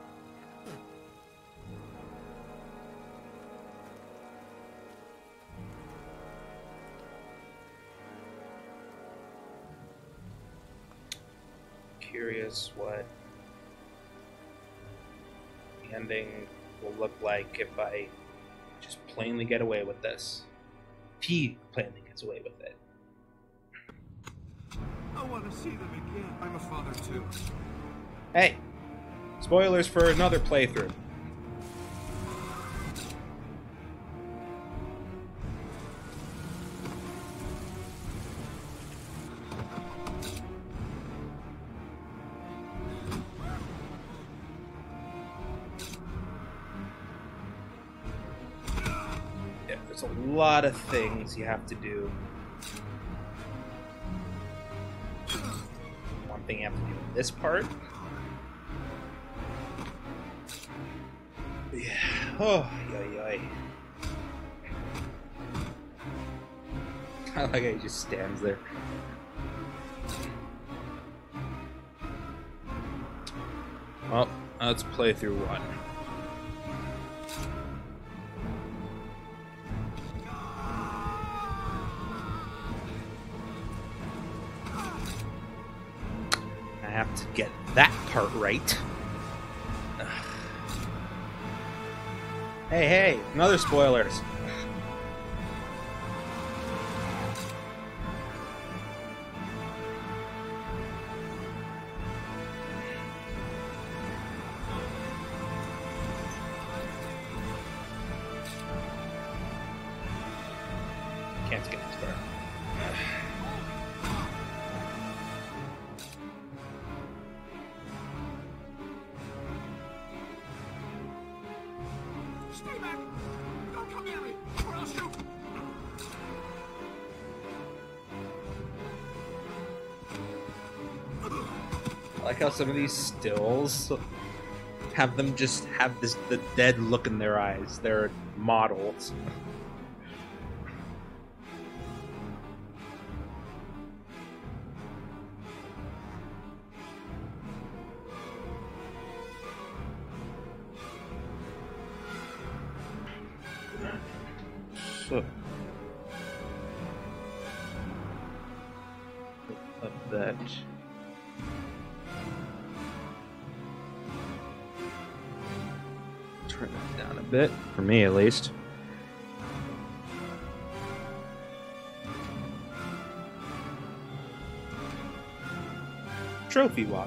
Speaker 19: Curious what the ending will look like if I just plainly get away with this. If he plainly gets away with it.
Speaker 11: I want to see them again. I'm a father too.
Speaker 19: Hey, spoilers for another playthrough. Yeah, there's a lot of things you have to do. One thing you have to do in this part. Yeah. Oh, yoy, yoy. I like how he just stands there. Well, let's play through one. I have to get that part right. Hey, hey, another spoilers. Can't skip this part.
Speaker 11: Stay back! Don't come near me, or I'll shoot!
Speaker 19: I like how some of these stills have them just have this the dead look in their eyes. They're models. So, of that. Turn that down a bit, for me at least. Trophy walkthrough.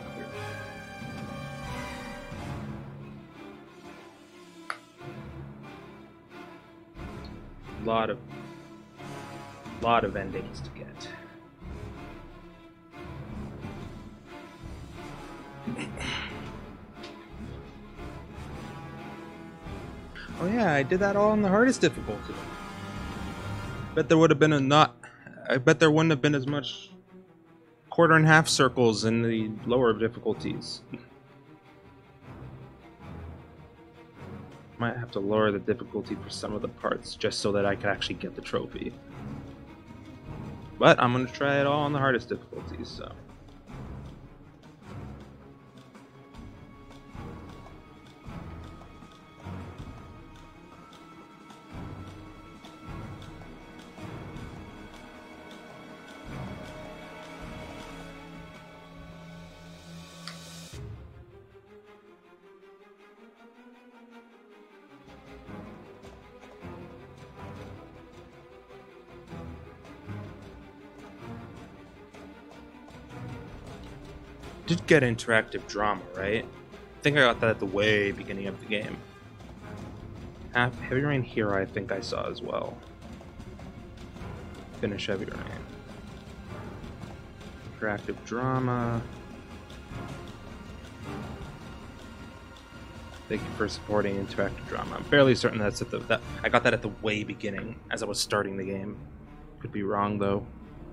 Speaker 19: Lot of lot of endings to get. Oh yeah, I did that all on the hardest difficulty. Bet there would have been a not I bet there wouldn't have been as much quarter and half circles in the lower difficulties. Might have to lower the difficulty for some of the parts just so that I can actually get the trophy. But I'm going to try it all on the hardest difficulties, so. Did get interactive drama, right? I think I got that at the way beginning of the game. Half Heavy Rain Hero, I think I saw as well. Finish Heavy Rain. Interactive drama. Thank you for supporting interactive drama. I'm fairly certain that's at the that I got that at the way beginning as I was starting the game. Could be wrong though.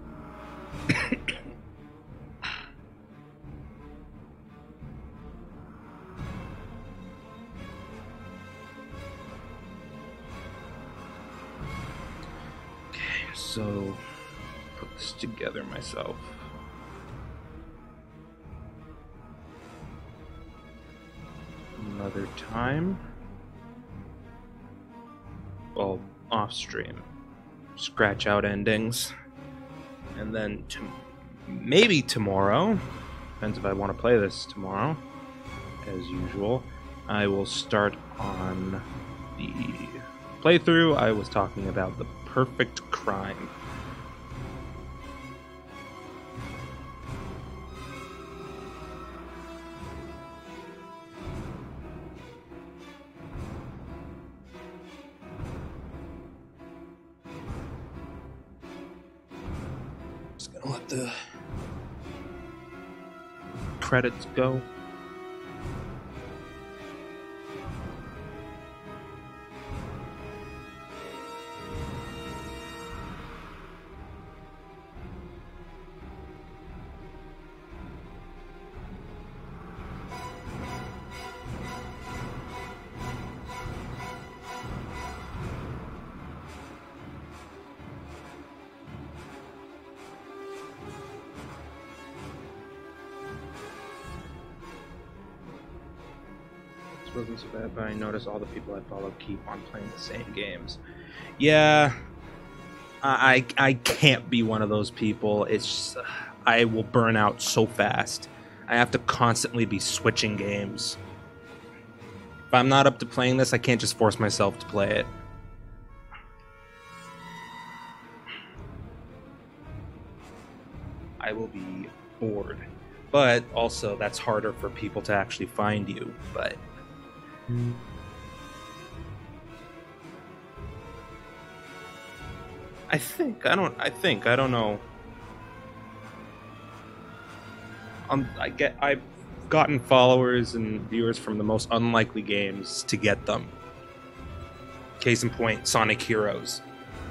Speaker 19: So, put this together myself. Another time. Well, off stream. Scratch out endings. And then to maybe tomorrow, depends if I want to play this tomorrow, as usual, I will start on the playthrough. I was talking about the perfect crime. Just gonna let the credits go. Wasn't so bad, but I noticed all the people I follow keep on playing the same games. Yeah, I I can't be one of those people. It's just, uh, I will burn out so fast. I have to constantly be switching games. If I'm not up to playing this, I can't just force myself to play it. I will be bored. But also, that's harder for people to actually find you. But I think I don't. I think I don't know. Um, I get. I've gotten followers and viewers from the most unlikely games to get them. Case in point, Sonic Heroes.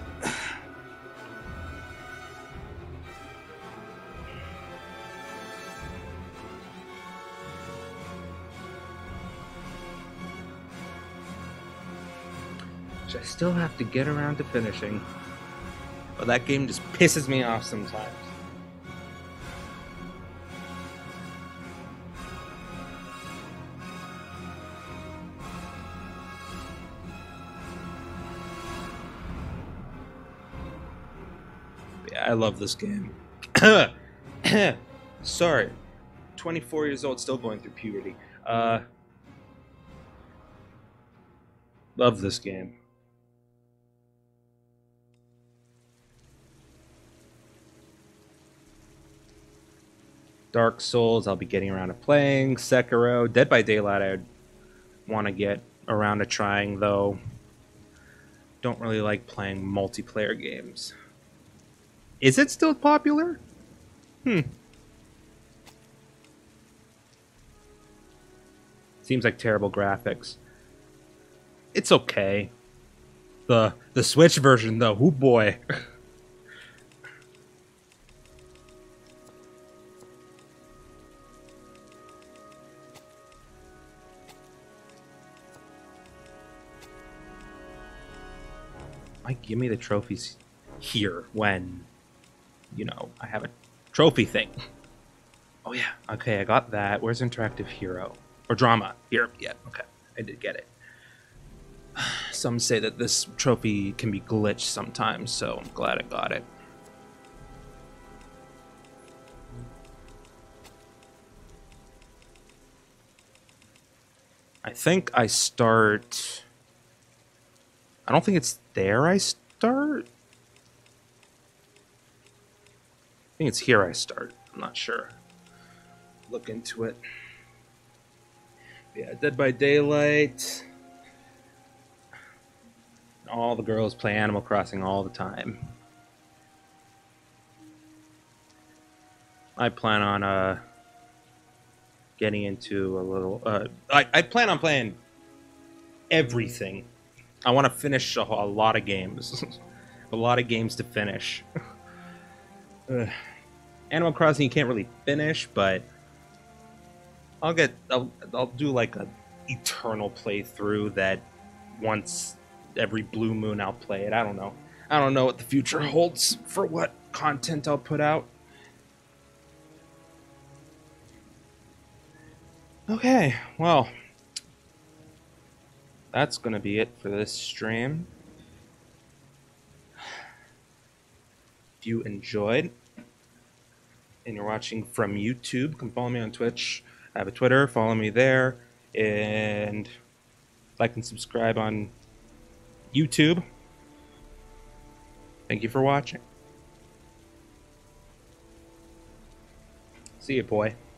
Speaker 19: Which I still have to get around to finishing. But that game just pisses me off sometimes. Yeah, I love this game. Sorry. twenty-four years old, still going through puberty. Uh, love this game. Dark Souls, I'll be getting around to playing. Sekiro, Dead by Daylight, I'd want to get around to trying, though. Don't really like playing multiplayer games. Is it still popular? Hmm. Seems like terrible graphics. It's okay. The the Switch version, though, oh boy. Why give me the trophies here when, you know, I have a trophy thing? Oh yeah, okay, I got that. Where's interactive hero? Or drama? Here, yeah, okay, I did get it. Some say that this trophy can be glitched sometimes, so I'm glad I got it. I think I start... I don't think it's there I start. I think it's here I start. I'm not sure. Look into it. Yeah, Dead by Daylight. All the girls play Animal Crossing all the time. I plan on uh getting into a little. Uh, I I plan on playing everything. I want to finish a, a lot of games, a lot of games to finish. uh, Animal Crossing you can't really finish, but I'll get. I'll I'll do like a eternal playthrough that once every blue moon I'll play it. I don't know. I don't know what the future holds for what content I'll put out. Okay, well, that's going to be it for this stream. If you enjoyed and you're watching from YouTube, come follow me on Twitch. I have a Twitter, follow me there, and like and subscribe on YouTube. Thank you for watching. See you, boy.